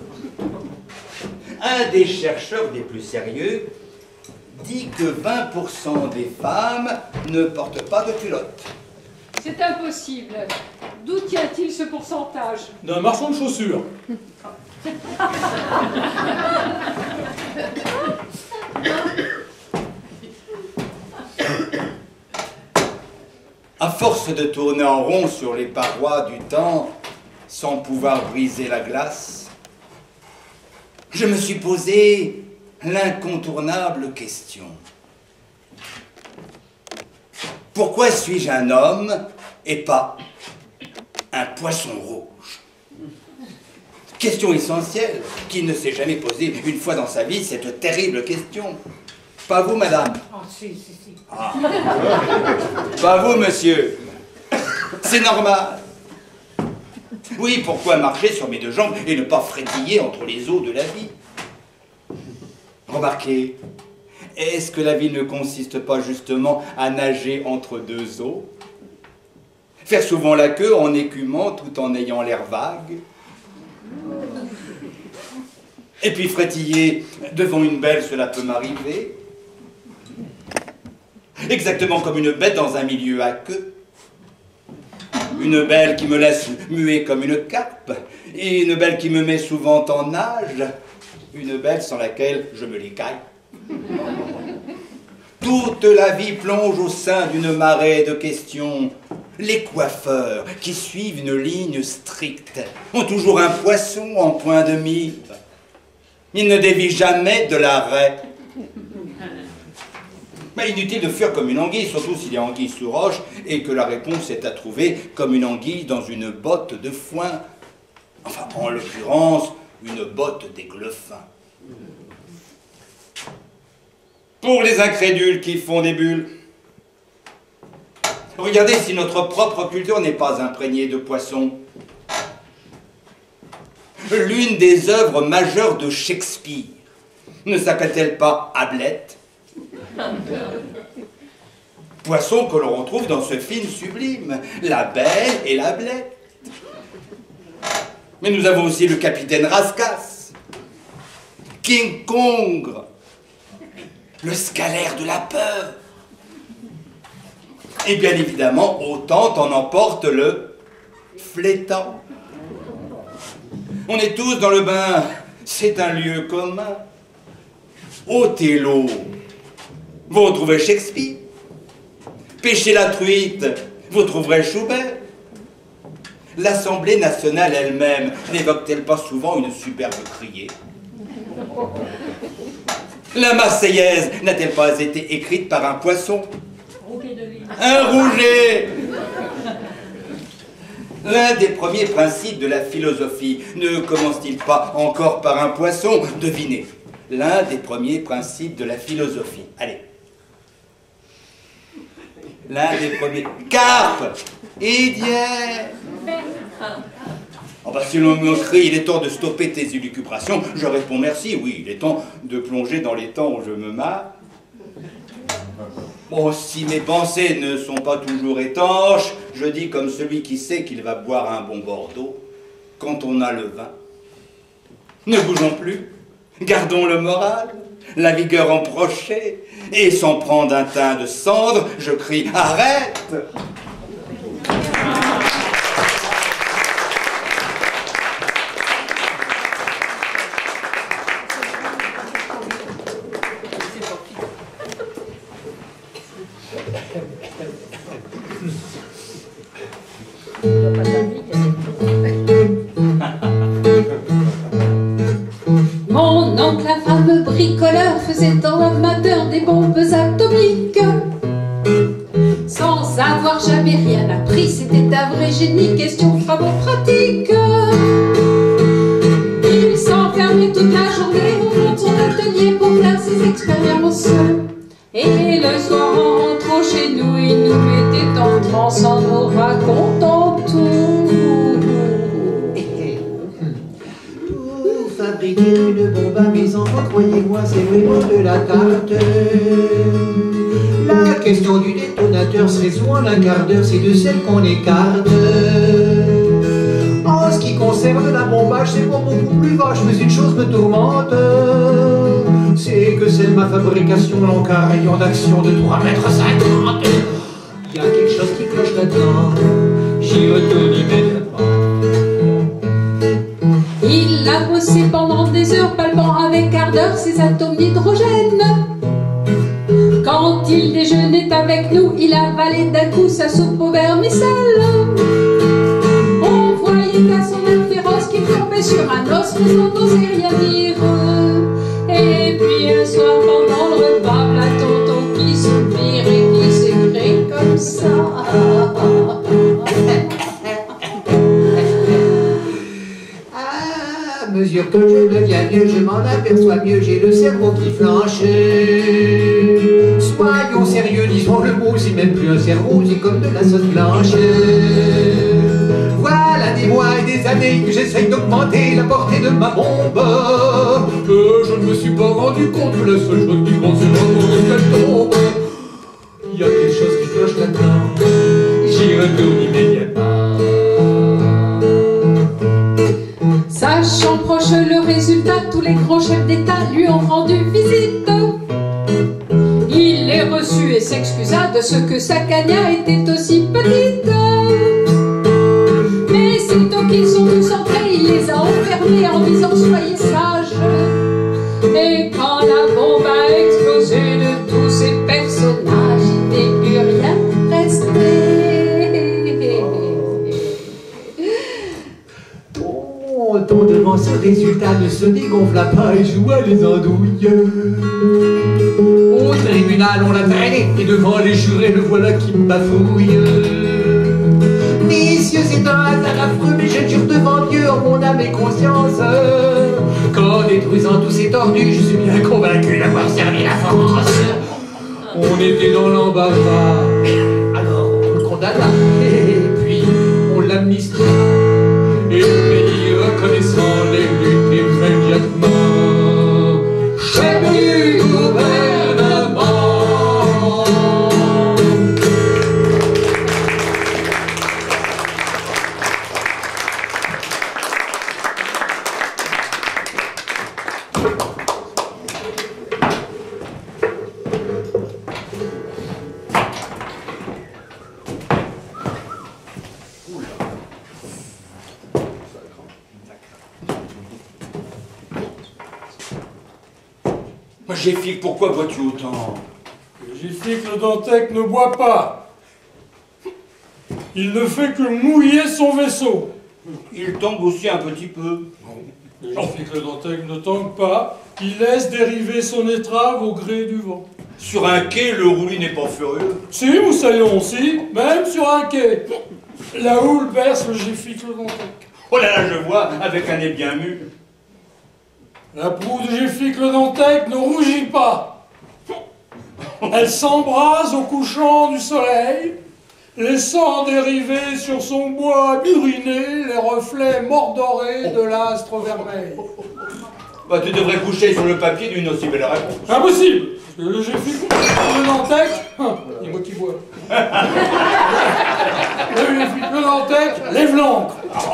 Un des chercheurs des plus sérieux dit que vingt pour cent des femmes ne portent pas de culotte. C'est impossible. D'où tient-il ce pourcentage? D'un marchand de chaussures. À force de tourner en rond sur les parois du temps, sans pouvoir briser la glace, je me suis posé l'incontournable question. Pourquoi suis-je un homme et pas un poisson rouge? Question essentielle, qui ne s'est jamais posée une fois dans sa vie cette terrible question. Pas vous, madame? Oh, si, si, si. Ah. Pas vous, monsieur. C'est normal. Oui, pourquoi marcher sur mes deux jambes et ne pas frétiller entre les eaux de la vie? Remarquez, est-ce que la vie ne consiste pas justement à nager entre deux eaux? Faire souvent la queue en écumant tout en ayant l'air vague? Et puis frétiller devant une belle, cela peut m'arriver. Exactement comme une bête dans un milieu à queue. Une belle qui me laisse muet comme une carpe, et une belle qui me met souvent en nage, une belle sans laquelle je me l'écaille. Toute la vie plonge au sein d'une marée de questions. Les coiffeurs, qui suivent une ligne stricte, ont toujours un poisson en point de mire. Ils ne dévient jamais de l'arrêt. Mais inutile de fuir comme une anguille, surtout s'il y a anguille sous roche et que la réponse est à trouver comme une anguille dans une botte de foin. Enfin, en l'occurrence, une botte d'aigle fin. pour les incrédules qui font des bulles. Regardez si notre propre culture n'est pas imprégnée de poissons. L'une des œuvres majeures de Shakespeare ne s'appelle-t-elle pas Hamlet? Poisson que l'on retrouve dans ce film sublime, La Belle et la Blette. Mais nous avons aussi le capitaine Rascasse, King Kong, le scalaire de la peur. Et bien évidemment, autant en emporte le flétan. On est tous dans le bain, c'est un lieu commun. Othello, vous retrouvez Shakespeare. Pêchez la truite, vous trouverez Schubert. L'Assemblée nationale elle-même n'évoque-t-elle pas souvent une superbe criée? La Marseillaise n'a-t-elle pas été écrite par un poisson? Un rouget. L'un des premiers principes de la philosophie ne commence-t-il pas encore par un poisson? Devinez. L'un des premiers principes de la philosophie. Allez. L'un des premiers... Carpe! Idiot! Oh bah si l'on me crie, il est temps de stopper tes élucubrations, je réponds merci, oui, il est temps de plonger dans les temps où je me marre. Bon, si mes pensées ne sont pas toujours étanches, je dis comme celui qui sait qu'il va boire un bon Bordeaux, quand on a le vin. Ne bougeons plus, gardons le moral, la vigueur emprochée, et sans prendre un teint de cendre, je crie « Arrête !» Mon oncle, un fameux bricoleur, faisait en amateur des bombes atomiques. Sans avoir jamais rien appris, c'était un vrai génie, question travaux pratiques. Il s'enfermait toute la journée au fond de son atelier pour faire ses expériences. Et le soir, en rentrant chez nous, il nous mettait en transe en nous racontant tout. Pour fabriquer une bombe à mes enfants, croyez-moi, c'est vraiment de la tarte. La question du détonateur se résout en un quart d'heure, c'est de celle qu'on écarte. En ce qui concerne la bombage, c'est pas beaucoup plus vache, mais une chose me tourmente. C'est que c'est ma fabrication, donc un rayon d'action de trois mètres cinquante. Il y a quelque chose qui cloche là-dedans, j'y retourne immédiatement. Il a bossé pendant des heures, palpant avec ardeur ses atomes d'hydrogène. Quand il déjeunait avec nous, il avalait d'un coup sa soupe au vermicelle. On voyait à son air féroce qu'il tombait sur un os, mais on n'osait rien dire. Et puis un soir pendant le repas, la tonton qui soupire et qui s'écrie comme ça. À mesure que je deviens vieux, je m'en aperçois mieux, j'ai le cerveau qui flanche. Soyons sérieux, disons le mot, c'est même plus un cerveau, c'est comme de la sauce blanche. Voilà des mois et des années que j'essaye d'augmenter la portée de ma bombe. Que je ne me suis pas rendu compte que la seule chose qui compte c'est vraiment qu'elle tombe. Il y a quelque chose qui cloche là-dedans, j'y retourne immédiatement. Sachant proche le résultat, tous les grands chefs d'État lui ont rendu visite. Il les reçut et s'excusa de ce que sa cagna était aussi petite. Mais sitôt qu'ils sont tous entrés, il les a enfermés en disant soyez sages. Et quand la bombe a explosé de tous ces personnages, il n'est plus rien resté. On devant ce résultat ne se dégonfla pas et joua les andouilles. Au tribunal on l'a traîné et devant les jurés le voilà qui me bafouille. Messieurs, c'est un hasard affreux, mais je jure devant Dieu en mon âme et conscience qu'en détruisant tous ces tordus, je suis bien convaincu d'avoir servi la France. On était dans l'embarras. Alors on le condamna. Et puis on l'amnistia. Et le pays reconnaissant les luttes immédiatement. Chef du gouvernement. Géfric, pourquoi bois-tu autant? Géfric le Dantec ne boit pas. Il ne fait que mouiller son vaisseau. Il tombe aussi un petit peu. Géfric le Dantec ne tangue pas. Il laisse dériver son étrave au gré du vent. Sur un quai, le roulis n'est pas furieux. Si, Moussaillon, si, même sur un quai. La houle berce le Géfric le Dantec. Oh là là, je vois, avec un nez bien mu. La proue de Géfric le Dantec ne rougit pas. Elle s'embrase au couchant du soleil, laissant dériver sur son bois buriné les reflets mordorés de l'astre vermeil. Bah, tu devrais coucher sur le papier d'une aussi belle réponse. Impossible. Parce que le Géfric le Dantec, c'est moi qui bois. Le Géfric le Dantec lève l'encre.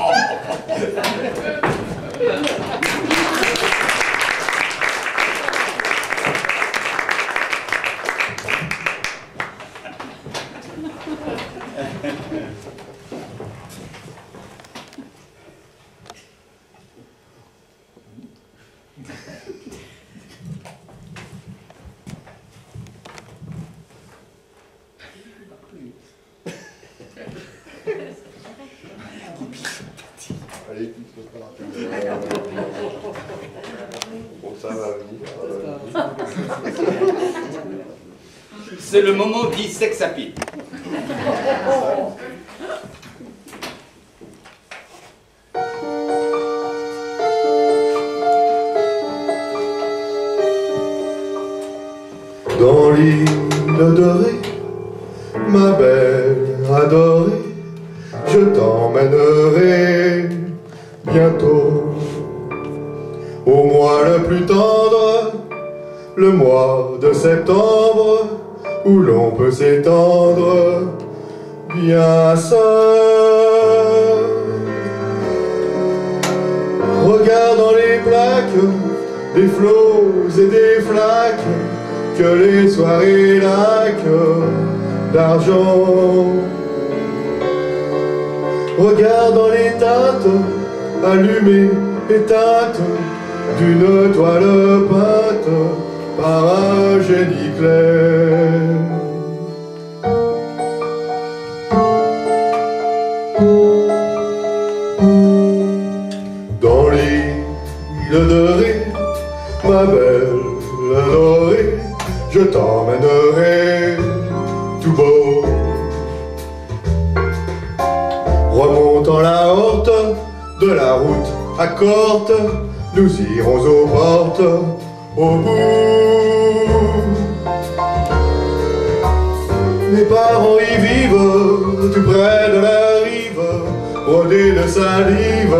C'est le moment dit sex appeal. Dans l'île dorée, ma belle adorée, je t'emmènerai bientôt au mois le plus tendre, le mois de septembre, où l'on peut s'étendre bien seul. Regarde dans les plaques des flots et des flaques, que les soirées laques d'argent. Regarde dans les teintes allumées, éteintes d'une toile peinte par un génie clair. Dans l'île de Ré, ma belle adorée, je t'emmènerai tout beau. Remontant la horte de la route à Corte, nous irons aux portes au bout. Mes parents y vivent, tout près de la rive, brodés de salive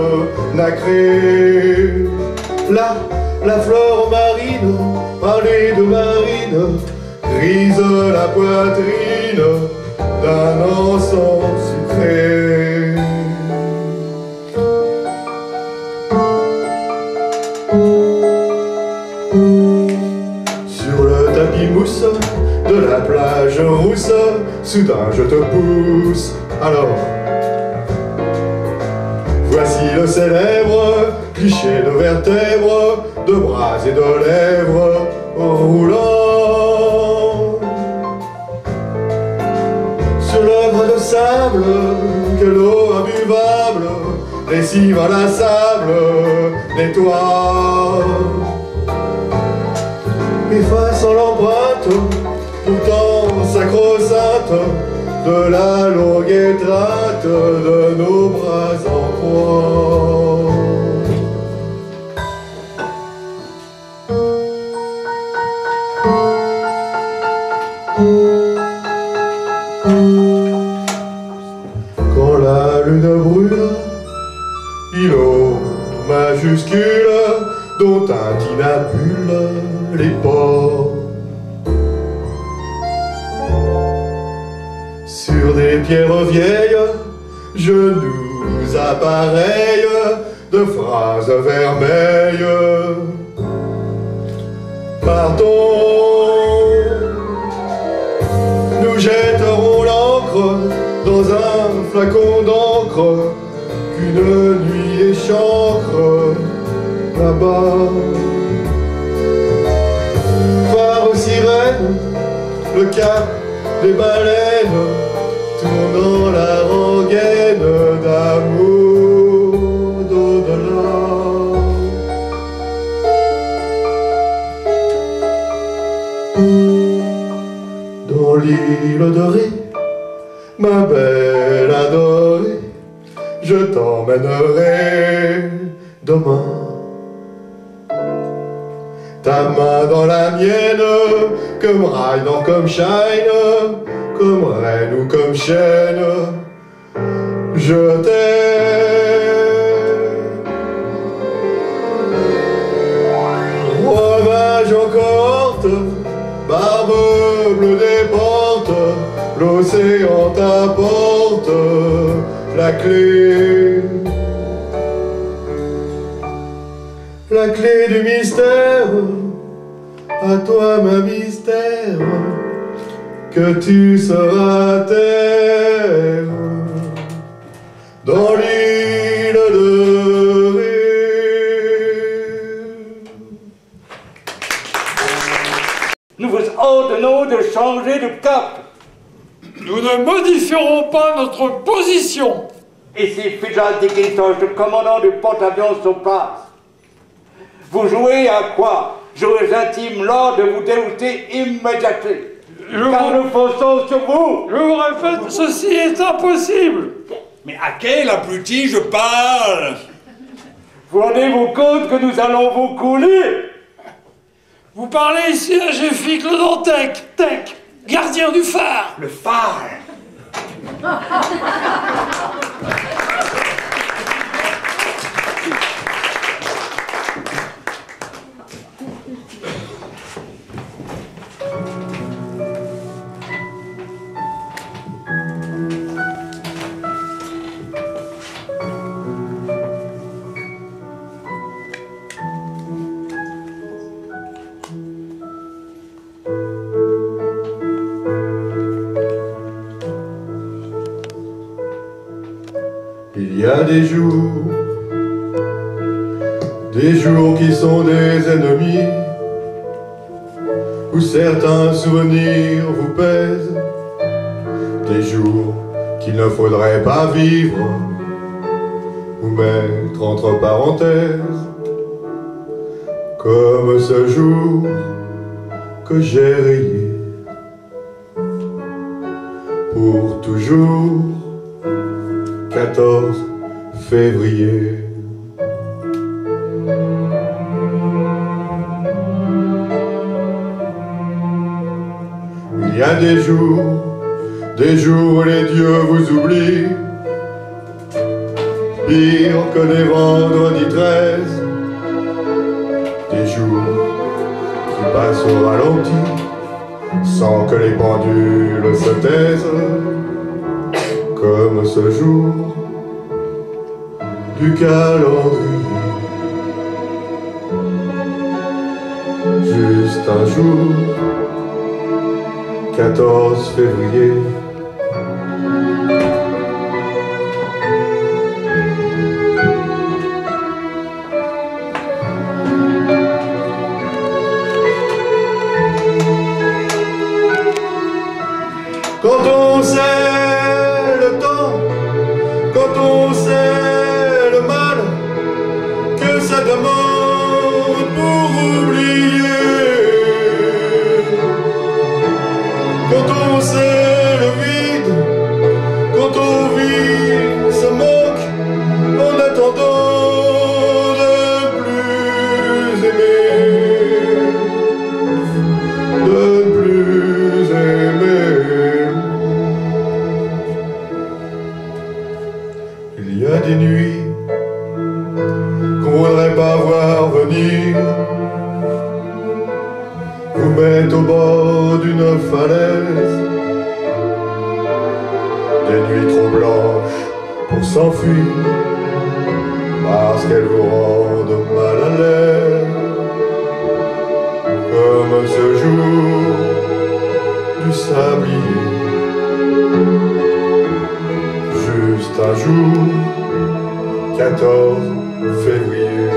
nacrée. Là, la fleur marine, parler de marine, grise la poitrine d'un encens sucré. Sur le tapis mousse de la plage rousse, soudain je te pousse. Alors, voici le célèbre cliché de vertèbres, de bras et de lèvres roulant. Sur l'œuvre de sable que l'eau imbuvable, lessive à la sable, nettoie. Effaçant l'empreinte, pourtant sacro-sainte, de la longue étreinte de nos bras en croix. des pierres vieilles, genoux appareils de phrases vermeilles. Partons, nous jetterons l'encre dans un flacon d'encre qu'une nuit échancre là-bas. Phare sirène, le cap des baleines, tournant la rengaine d'amour d'au-delà. Dans l'île dorée, ma belle adorée, je t'emmènerai demain. Ta main dans la mienne, comme Ryan ou comme Shine, comme reine ou comme chaîne, je t'aime. Roi mage en cohorte, barbe bleue des portes, l'océan t'apporte la clé. La clé du mystère, à toi ma mystère, que tu seras terre dans l'île de Ré. Nous vous ordonnons de changer de cap. Nous ne modifierons pas notre position. Ici Fidjal Dickinson, le commandant du porte-avions sur place. Vous jouez à quoi? Je vous intime l'ordre de vous dérouter immédiatement. Car nous fonçons sur vous. Je vous répète, ceci est impossible. Mais à quel abruti je parle? Vous rendez-vous compte que nous allons vous couler? Vous parlez ici à Géfic le Dantec, Tech, gardien du phare. Le phare. Il y a des jours, des jours qui sont des ennemis, où certains souvenirs vous pèsent, des jours qu'il ne faudrait pas vivre, ou mettre entre parenthèses, comme ce jour que j'ai rayé pour toujours. quatorze février. Il y a des jours, des jours où les dieux vous oublient, pire que des vendredis treize, des jours qui passent au ralenti, sans que les pendules se taisent, comme ce jour du calendrier. Juste un jour, quatorze février. Quand on sait le temps, quand on sait le mal que ça demande pour oublier, quand on sait le vide, quand on vit ce manque en attendant de plus aimer, de plus aimer. Il y a des nuits qu'on voudrait pas voir venir, vous mettre au bord d'une falaise, des nuits trop blanches pour s'enfuir, parce qu'elles vous rendent mal à l'air, comme ce jour du sablier. Juste un jour, quatorze février.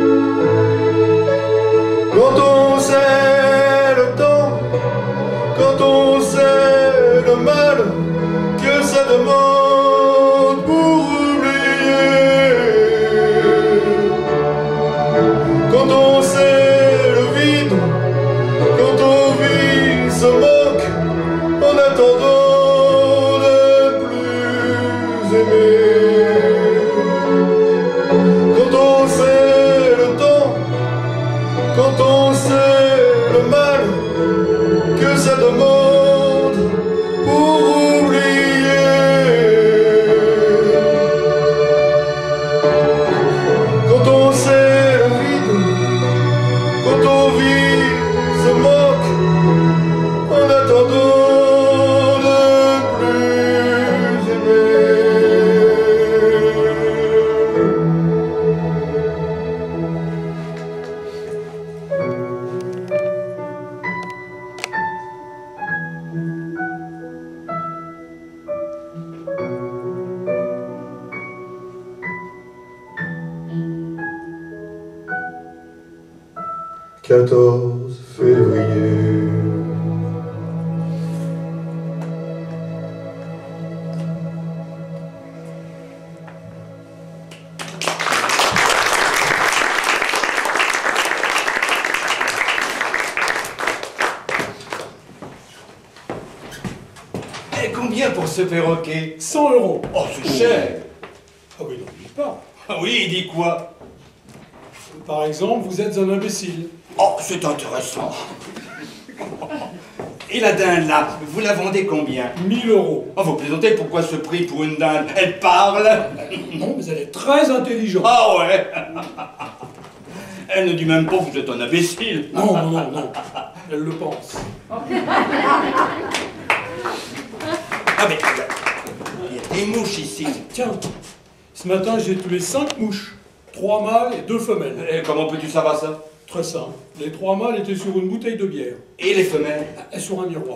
Quand on sait le temps, quand on sait le mal que ça demande pour oublier, quand on sait le vide, quand on vit ce manque en attendant de plus aimer, quand on sait le temps, quand on sait le mal que ça demande pour oublier, quand on sait le vide, quand on vit ce manque en attendant de plus aimer. quatorze février. Et combien pour ce perroquet? cent euros. Oh, c'est cher. Ah oui, n'en dites pas. Ah oui, il dit quoi? Par exemple, vous êtes un imbécile. Oh, c'est intéressant. Et la dinde, là, vous la vendez combien? mille euros. Oh, vous plaisantez, pourquoi ce prix pour une dinde? Elle parle? Non, mais elle est très intelligente. Ah ouais. Elle ne dit même pas que vous êtes un imbécile. Non, non, non, non. Elle le pense. Ah mais, il y a des mouches ici. Tiens, ce matin, j'ai tué cinq mouches. Trois mâles et deux femelles. Et comment peux-tu savoir ça? Très simple. Les trois mâles étaient sur une bouteille de bière. Et les femelles? Et sur un miroir.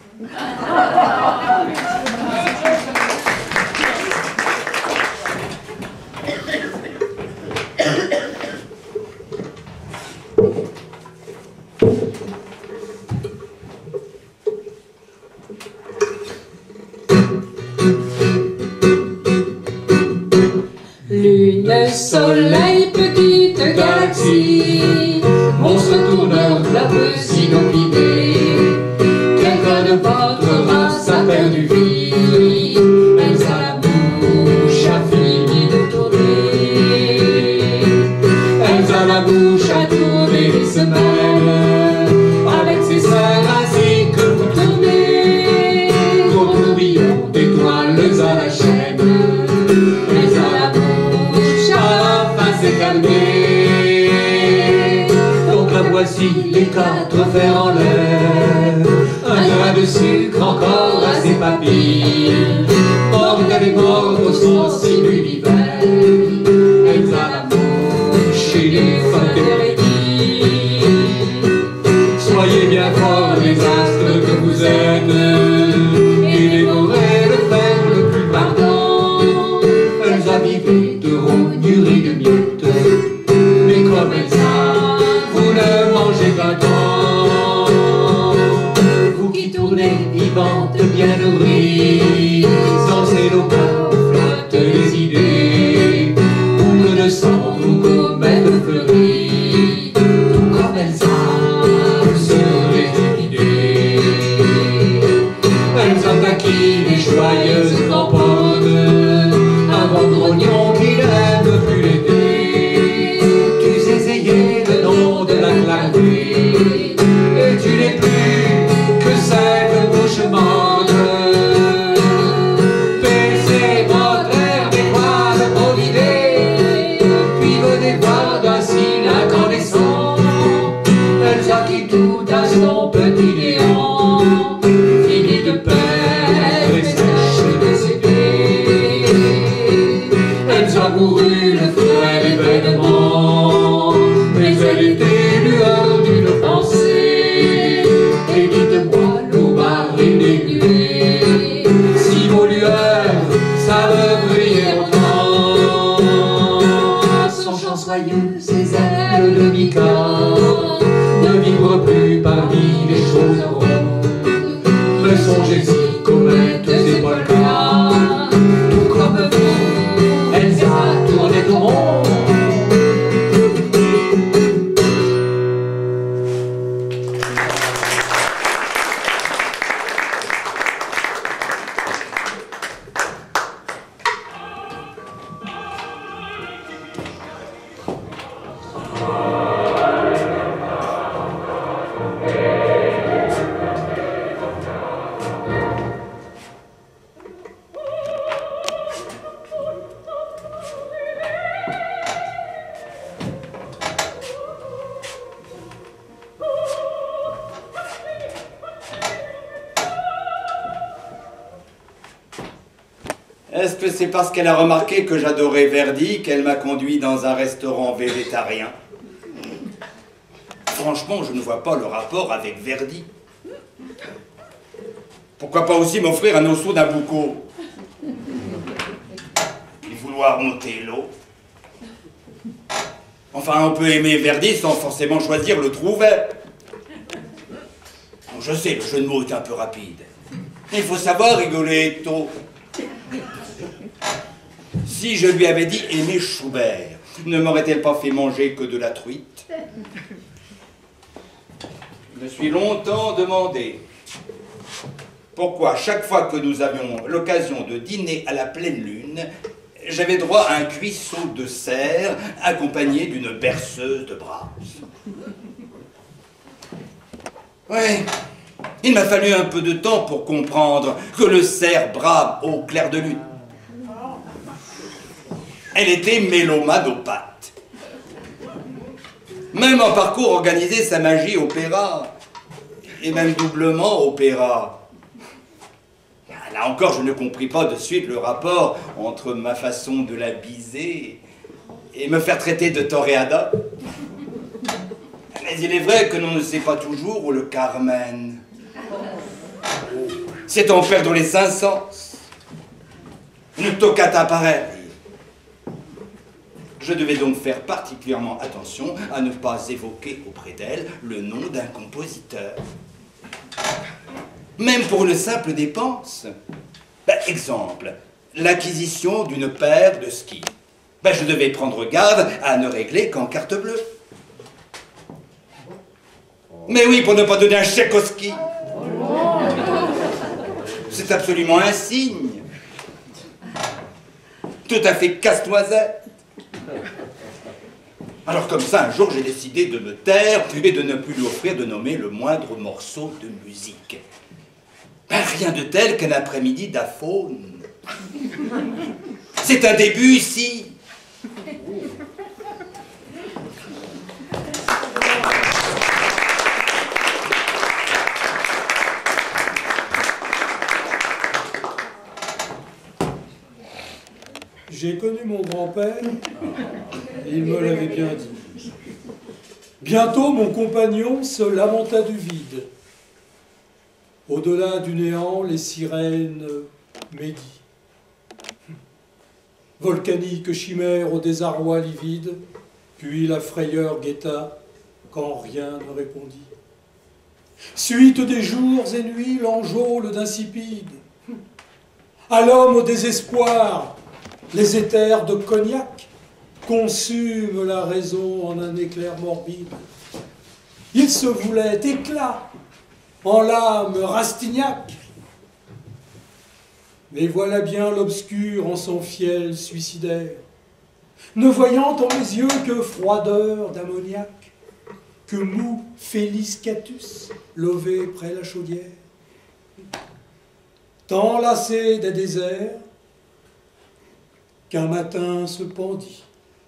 Lune, soleil, petite galaxie, monstre tourneur de la poésie inopinée, quelqu'un de votre race a perdu vie, mais à la bouche a fini de tourner, elle a la bouche a tourné les semaines, avec ses serres ainsi que vous tournez, gros tourbillon d'étoiles à la chaîne. Donc la voici les quatre fers en l'air, un grain de sucre encore à ses papilles, mortelle et morte au sensible univers, elle a la mouche et les fantairies. Soyez bien forts les astres que vous êtes, et dévorez le fer le plus ardent, elles avivez de rognures et de miettes. Mais comme elle savent, vous ne mangez qu'un temps. Vous qui tournez vivante, bien nourrie, sans éloquent flottent les idées, boucles de sang, vous comètes fleuries, tout comme elles savent sur les idées. Elles ont acquis les joyeuses crampones, un vent grognon qui n'aime plus l'été. Le nom de la clarté, et tu n'es plus que cette bouche Mais songez-y, comètes et volcans, tout comme vous, Elsa tournait au monde. Est-ce que c'est parce qu'elle a remarqué que j'adorais Verdi qu'elle m'a conduit dans un restaurant végétarien? Franchement, je ne vois pas le rapport avec Verdi. Pourquoi pas aussi m'offrir un osso Nabucco? Et vouloir monter l'eau? Enfin, on peut aimer Verdi sans forcément choisir le trou vert. Bon, je sais, le jeu de mots est un peu rapide. Il faut savoir rigoler tôt. Si je lui avais dit aimer Schubert, ne m'aurait-elle pas fait manger que de la truite? Je me suis longtemps demandé pourquoi chaque fois que nous avions l'occasion de dîner à la pleine lune, j'avais droit à un cuisseau de cerf accompagné d'une berceuse de Brahms. Ouais, il m'a fallu un peu de temps pour comprendre que le cerf brame au clair de lune. Elle était mélomanopathe. Même en parcours organisé sa magie opéra, et même doublement opéra. Là encore, je ne compris pas de suite le rapport entre ma façon de la biser et me faire traiter de toréada. Mais il est vrai que l'on ne sait pas toujours où le Carmen. C'est en perdre les cinq sens. Une toccata pareille. Je devais donc faire particulièrement attention à ne pas évoquer auprès d'elle le nom d'un compositeur. Même pour une simple dépense. Ben, exemple, l'acquisition d'une paire de skis. Ben, je devais prendre garde à ne régler qu'en carte bleue. Mais oui, pour ne pas donner un chèque au ski. C'est absolument insigne. Tout à fait casse-noisette. Alors comme ça, un jour, j'ai décidé de me taire et de ne plus lui offrir de nommer le moindre morceau de musique. Ben, rien de tel qu'un après-midi d'aphone. C'est un début ici. J'ai connu mon grand-père, et il me l'avait bien dit. Bientôt, mon compagnon se lamenta du vide. Au-delà du néant, les sirènes médient. Volcanique chimère au désarroi livide, puis la frayeur guetta quand rien ne répondit. Suite des jours et nuits, l'enjôle d'insipide. À l'homme au désespoir, les éthers de cognac consument la raison en un éclair morbide. Il se voulait éclat en l'âme Rastignac. Mais voilà bien l'obscur en son fiel suicidaire, ne voyant en mes yeux que froideur d'ammoniac, que mou Félix Catus lové près la chaudière. Tant lassé des déserts, qu'un matin se pendit.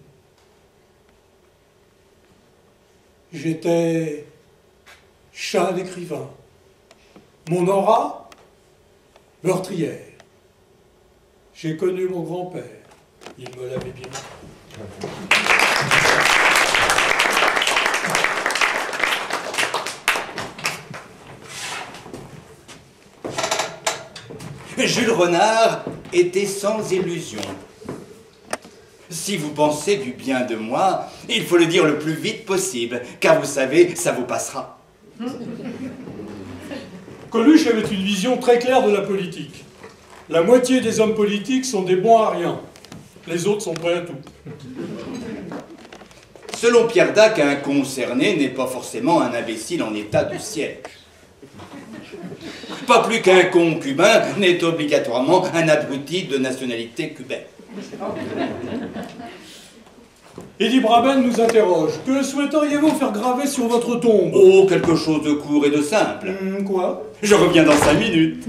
J'étais chat d'écrivain. Mon aura, meurtrière. J'ai connu mon grand-père. Il me l'avait bien. Jules Renard était sans illusion. Si vous pensez du bien de moi, il faut le dire le plus vite possible, car vous savez, ça vous passera. Coluche avait une vision très claire de la politique. La moitié des hommes politiques sont des bons à rien. Les autres sont prêts à tout. Selon Pierre Dac, un concerné n'est pas forcément un imbécile en état de siège. Pas plus qu'un con cubain n'est obligatoirement un abruti de nationalité cubaine. Eddie Braben nous interroge. Que souhaiteriez-vous faire graver sur votre tombe? Oh, quelque chose de court et de simple. Hum, quoi? Je reviens dans cinq minutes.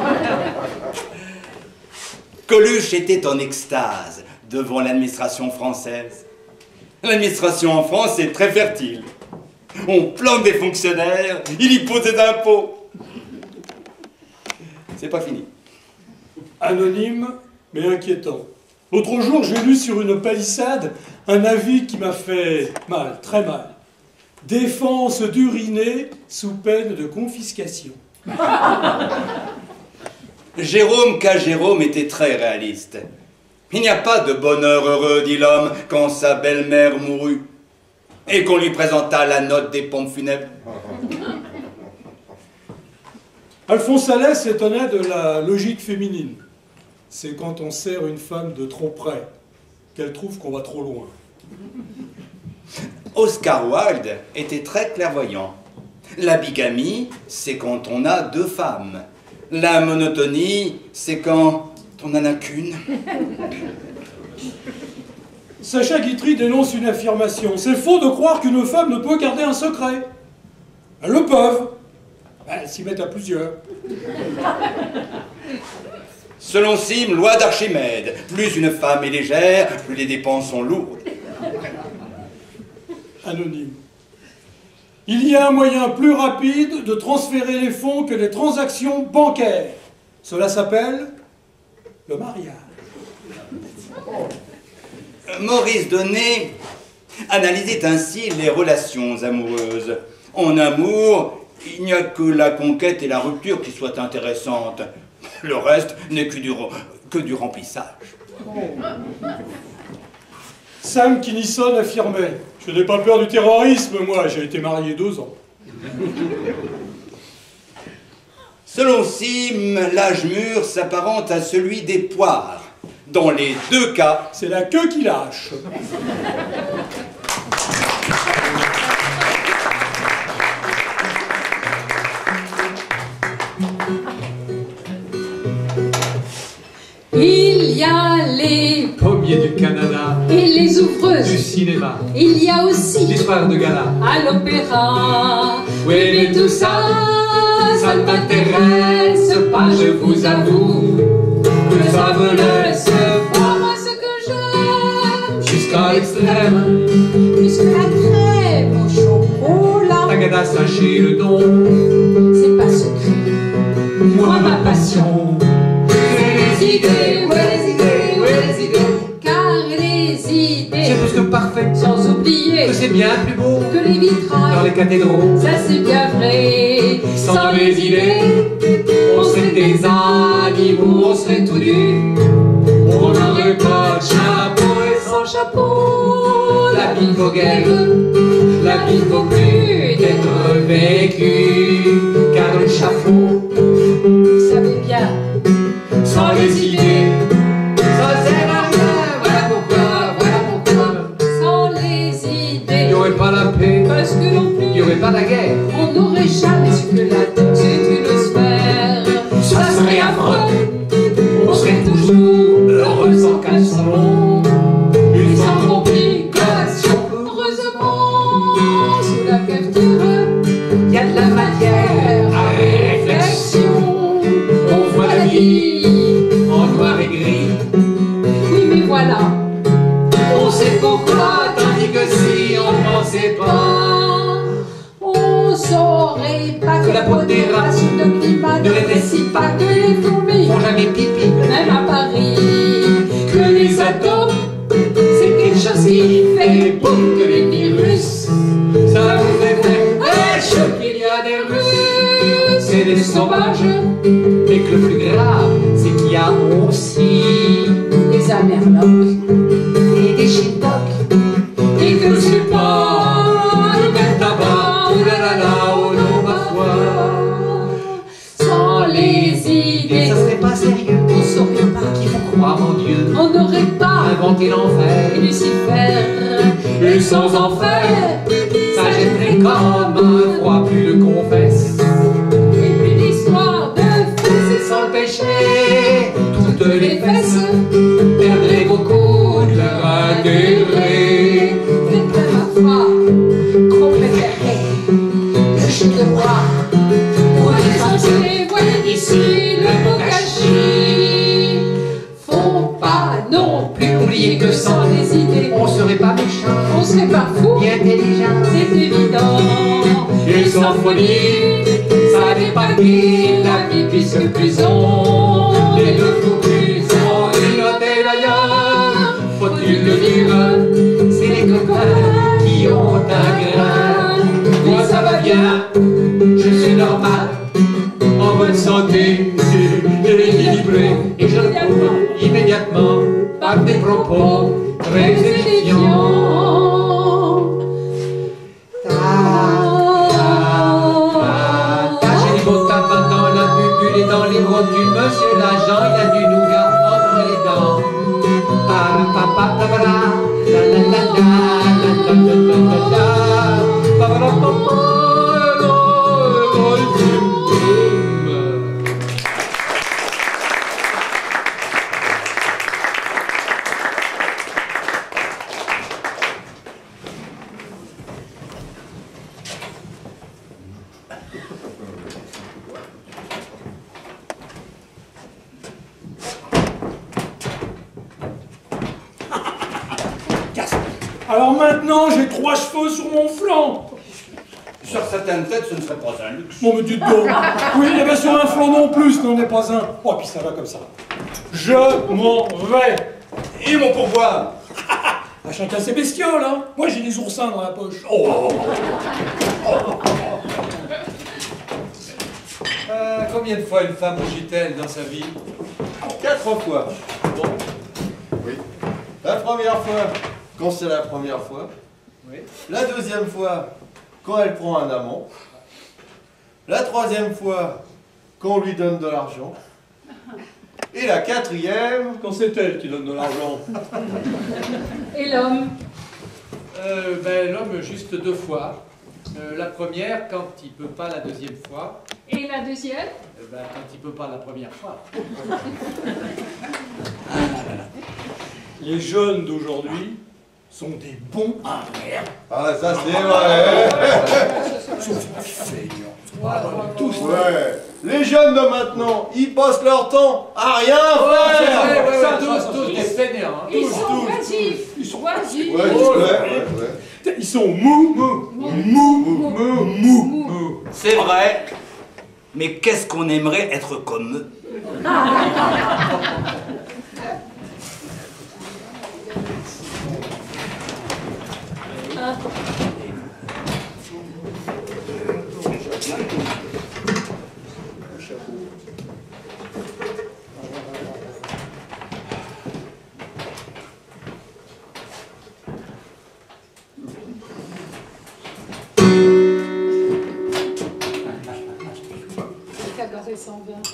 Coluche était en extase devant l'administration française. L'administration en France est très fertile. On plante des fonctionnaires, il y pose des impôts. C'est pas fini. Anonyme, mais inquiétant. L'autre jour, j'ai lu sur une palissade un avis qui m'a fait mal, très mal. Défense d'uriner sous peine de confiscation. Jérôme K. Jérôme était très réaliste. Il n'y a pas de bonheur heureux, dit l'homme, quand sa belle-mère mourut et qu'on lui présenta la note des pompes funèbres. Alphonse Allais s'étonnait de la logique féminine. C'est quand on serre une femme de trop près qu'elle trouve qu'on va trop loin. Oscar Wilde était très clairvoyant. La bigamie, c'est quand on a deux femmes. La monotonie, c'est quand on n'en a qu'une. Sacha Guitry dénonce une affirmation. C'est faux de croire qu'une femme ne peut garder un secret. Elles le peuvent. Elles s'y mettent à plusieurs. Selon Sim, loi d'Archimède, plus une femme est légère, plus les dépenses sont lourdes. Anonyme. Il y a un moyen plus rapide de transférer les fonds que les transactions bancaires. Cela s'appelle le mariage. Maurice Donnet analysait ainsi les relations amoureuses. En amour, il n'y a que la conquête et la rupture qui soient intéressantes. Le reste n'est que du, que du remplissage. Sam Kinison affirmait « Je n'ai pas peur du terrorisme, moi, j'ai été marié deux ans. » Selon Sim, l'âge mûr s'apparente à celui des poires. Dans les deux cas, c'est la queue qui lâche. Il y a les pommiers du Canada et les ouvreuses du cinéma. Il y a aussi l'histoire de gala à l'opéra. Oui, mais tout ça, ça ne m'intéresse pas, je vous avoue que ça me laisse pas moi ce que j'aime jusqu'à l'extrême. Puisque la crème au chocolat, Tagada, sachez le don, c'est pas secret. Moi, ma passion, c'est les idées, ouais, les idées, ouais, les idées. Car les idées, c'est plus que parfait, sans oublier que c'est bien plus beau que les vitrailles dans les cathédraux. Ça c'est bien vrai. Sans, sans les idées, on serait des animaux, on serait tout nus. On n'aurait pas de chapeau et sans chapeau, la vie vaut guère, la vie vaut plus d'être vécue. Car le chapeau, vous savez bien, sans les idées, ça sert à rien. Voilà pourquoi, voilà pourquoi. Sans les idées, il n'y aurait pas la paix, parce que non plus, il n'y aurait pas la guerre. On n'aurait jamais su que la Terre c'est une sphère. Ça serait affreux, on serait toujours heureux sans qu'un salon, une sans complication. Heureusement, sous la couverture, il y a de la matière à réflexion. On voit la vie en noir et gris. Oui, mais voilà, on sait pourquoi, tandis que si on ne pensait pas, on saurait pas que, que la modération de climat ne rétrécit pas, que les fourmis font jamais pipi, même à Paris, que les atomes, c'est quelque chose qui fait boum, que les virus, ça vous fait faire qu'il y a des Russes, c'est des sauvages, mais que le plus grave, c'est qu'il y a aussi des Amerlocs et des shit-docs, et que c'est pas le même tabac, oh là là là, oh non, ma foi, inventé l'enfer. Et Lucifer, Et sans enfer, ça jetterait comme un froid, plus le confesse. et puis l'histoire de fesses. Sans le péché, toutes les fesses perdraient perdraient beaucoup de leur intérêt. C'était ma foi qu'on préférait le jeu de roi. Pour les sorciers, voilà ici le Bokashi. Faut pas non plus oublier que sans les idées, On serait pas méchant, on serait pas fou. ni intelligent. C'est évident. Et sans folie, ça n'est pas qui la vie, puisque plus on est de fou, plus on est d'ailleurs. Faut-il le dire, c'est les copains qui ont un grain. Moi ça va bien, je suis normal, en bonne santé, et équilibré. Et je réponds immédiatement par des propos très édifiants. J'ai des beaux tapins dans la bubule et dans les rotules. Monsieur l'agent, il a du nougat entre les dents. Pa pa pa pa pa la la la la la la la la la la pa pa pa pa pa Alors maintenant, j'ai trois cheveux sur mon flanc. Sur certaines têtes, ce ne serait pas un luxe. Bon, mais dites donc. Oui, et bien sur un flanc non plus, ce n'en est pas un. Oh, puis ça va comme ça. Je m'en vais. Et mon pourboire? À chacun ses bestioles, hein. Moi, j'ai des oursins dans la poche. Oh. Euh, combien de fois une femme rougit-elle dans sa vie? Quatre fois. Bon. Oui. La première fois, quand c'est la première fois. Oui. La deuxième fois, quand elle prend un amant. La troisième fois, quand on lui donne de l'argent. Et la quatrième, Quand c'est elle qui donne de l'argent. Et l'homme, Euh, ben, l'homme, juste deux fois. Euh, la première, quand il peut pas la deuxième fois. Et la deuxième? Euh, ben, quand il peut pas la première fois. Les jeunes d'aujourd'hui sont des bons à rien. ah ça c'est vrai. Sauf les feignants. Tous. Ouais. Les jeunes de maintenant, ils passent leur temps à rien faire. Ouais, ouais, Ça, ouais, ça, tous, ça, tous ça, des fainéants. hein. Ils tous, sont tous, oisifs. Ils sont oisifs. Ouais, Oh, ouais, ouais, ouais. Ils sont mous, mous, mous, mous, mous. C'est vrai, mais qu'est-ce qu'on aimerait être comme eux? cabaret cent vingt.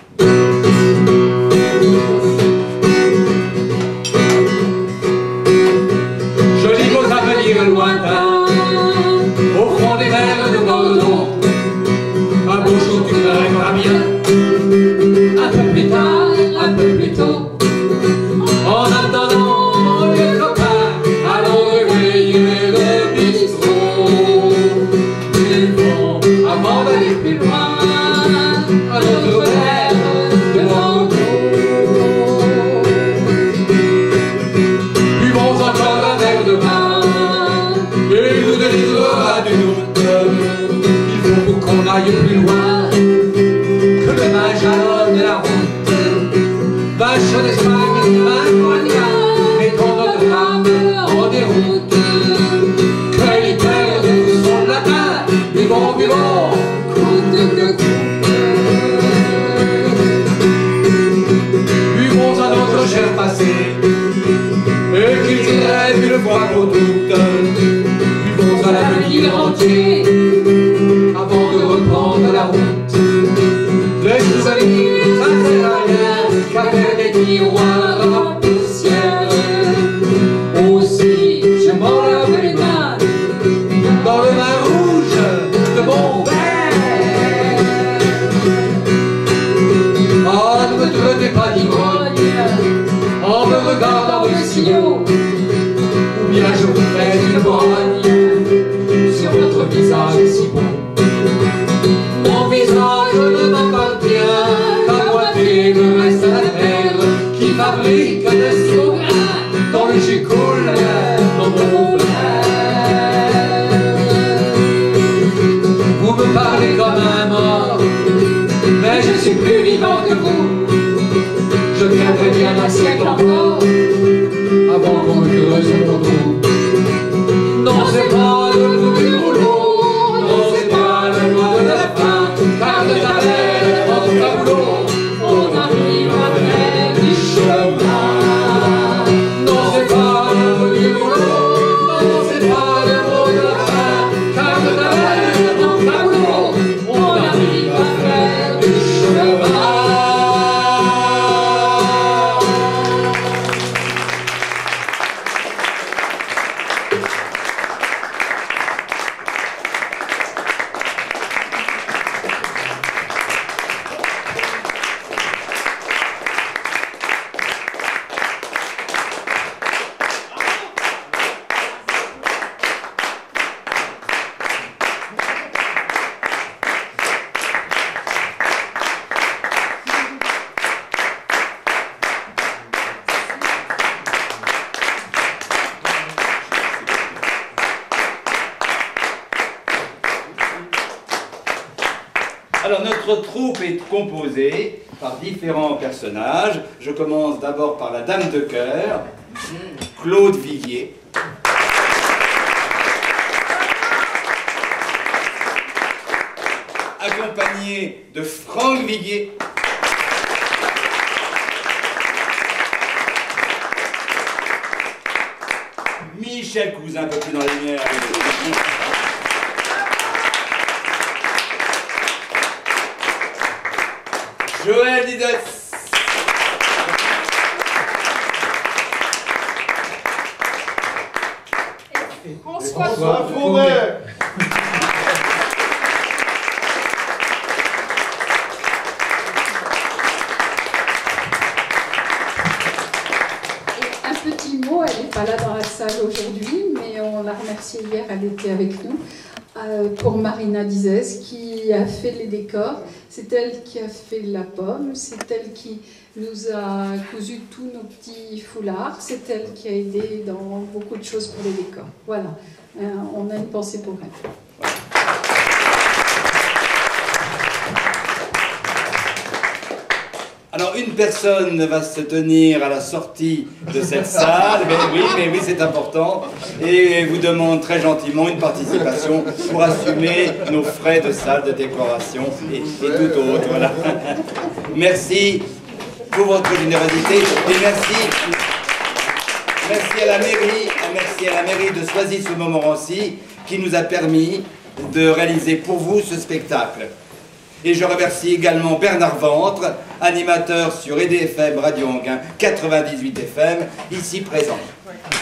Joli beau avenir lointain, au fond des mers de Bordeaux. Un beau jour tu verras bien, un peu plus tard, un peu plus tôt. En attendant les copains, allons réveiller le bistrot. Ils vont, avant d'aller plus loin, à notre verre. mais il brogne sur notre visage si beau. Mon visage ne m'appartient qu'à moitié, me reste à la terre qui fabrique des slogans dans le jus coule dans mon frère. Vous me parlez comme un mort, mais je suis plus vivant que vous. Je tiendrai bien un siècle encore avant qu'on me creuse mon trou. Non, c'est pas le bout du boulot, non, c'est pas le mot de la fin, car de ta belle entre ta boulot, on arrive à faire du chemin. Non, c'est pas le bout du boulot, non, c'est pas le mot de la fin, car de ta belle entre ta boulot, on arrive à faire du chemin. Alors notre troupe est composée par différents personnages. Je commence d'abord par la dame de cœur, Claude Villiers. Accompagné de Franck Villiers. Michel Cousin, un peu plus dans les lumières. Joël Dides. François François Fouquet. Fouquet. Un petit mot, elle n'est pas là dans la salle aujourd'hui, mais on l'a remerciée hier, elle était avec nous, euh, pour Marina Dizès qui a fait les décors. C'est elle qui a fait la pomme, c'est elle qui nous a cousu tous nos petits foulards, c'est elle qui a aidé dans beaucoup de choses pour les décors. Voilà, euh, on a une pensée pour elle. Alors une personne va se tenir à la sortie de cette salle, mais oui, mais oui, c'est important, et vous demande très gentiment une participation pour assumer nos frais de salle, de décoration et, et tout autre. Voilà. Merci pour votre générosité et merci, merci à la mairie, merci à la mairie de Soisy sous Montmorency qui nous a permis de réaliser pour vous ce spectacle. Et je remercie également Bernard Ventre, animateur sur E D F M Radio Anguin quatre-vingt-dix-huit F M, ici présent.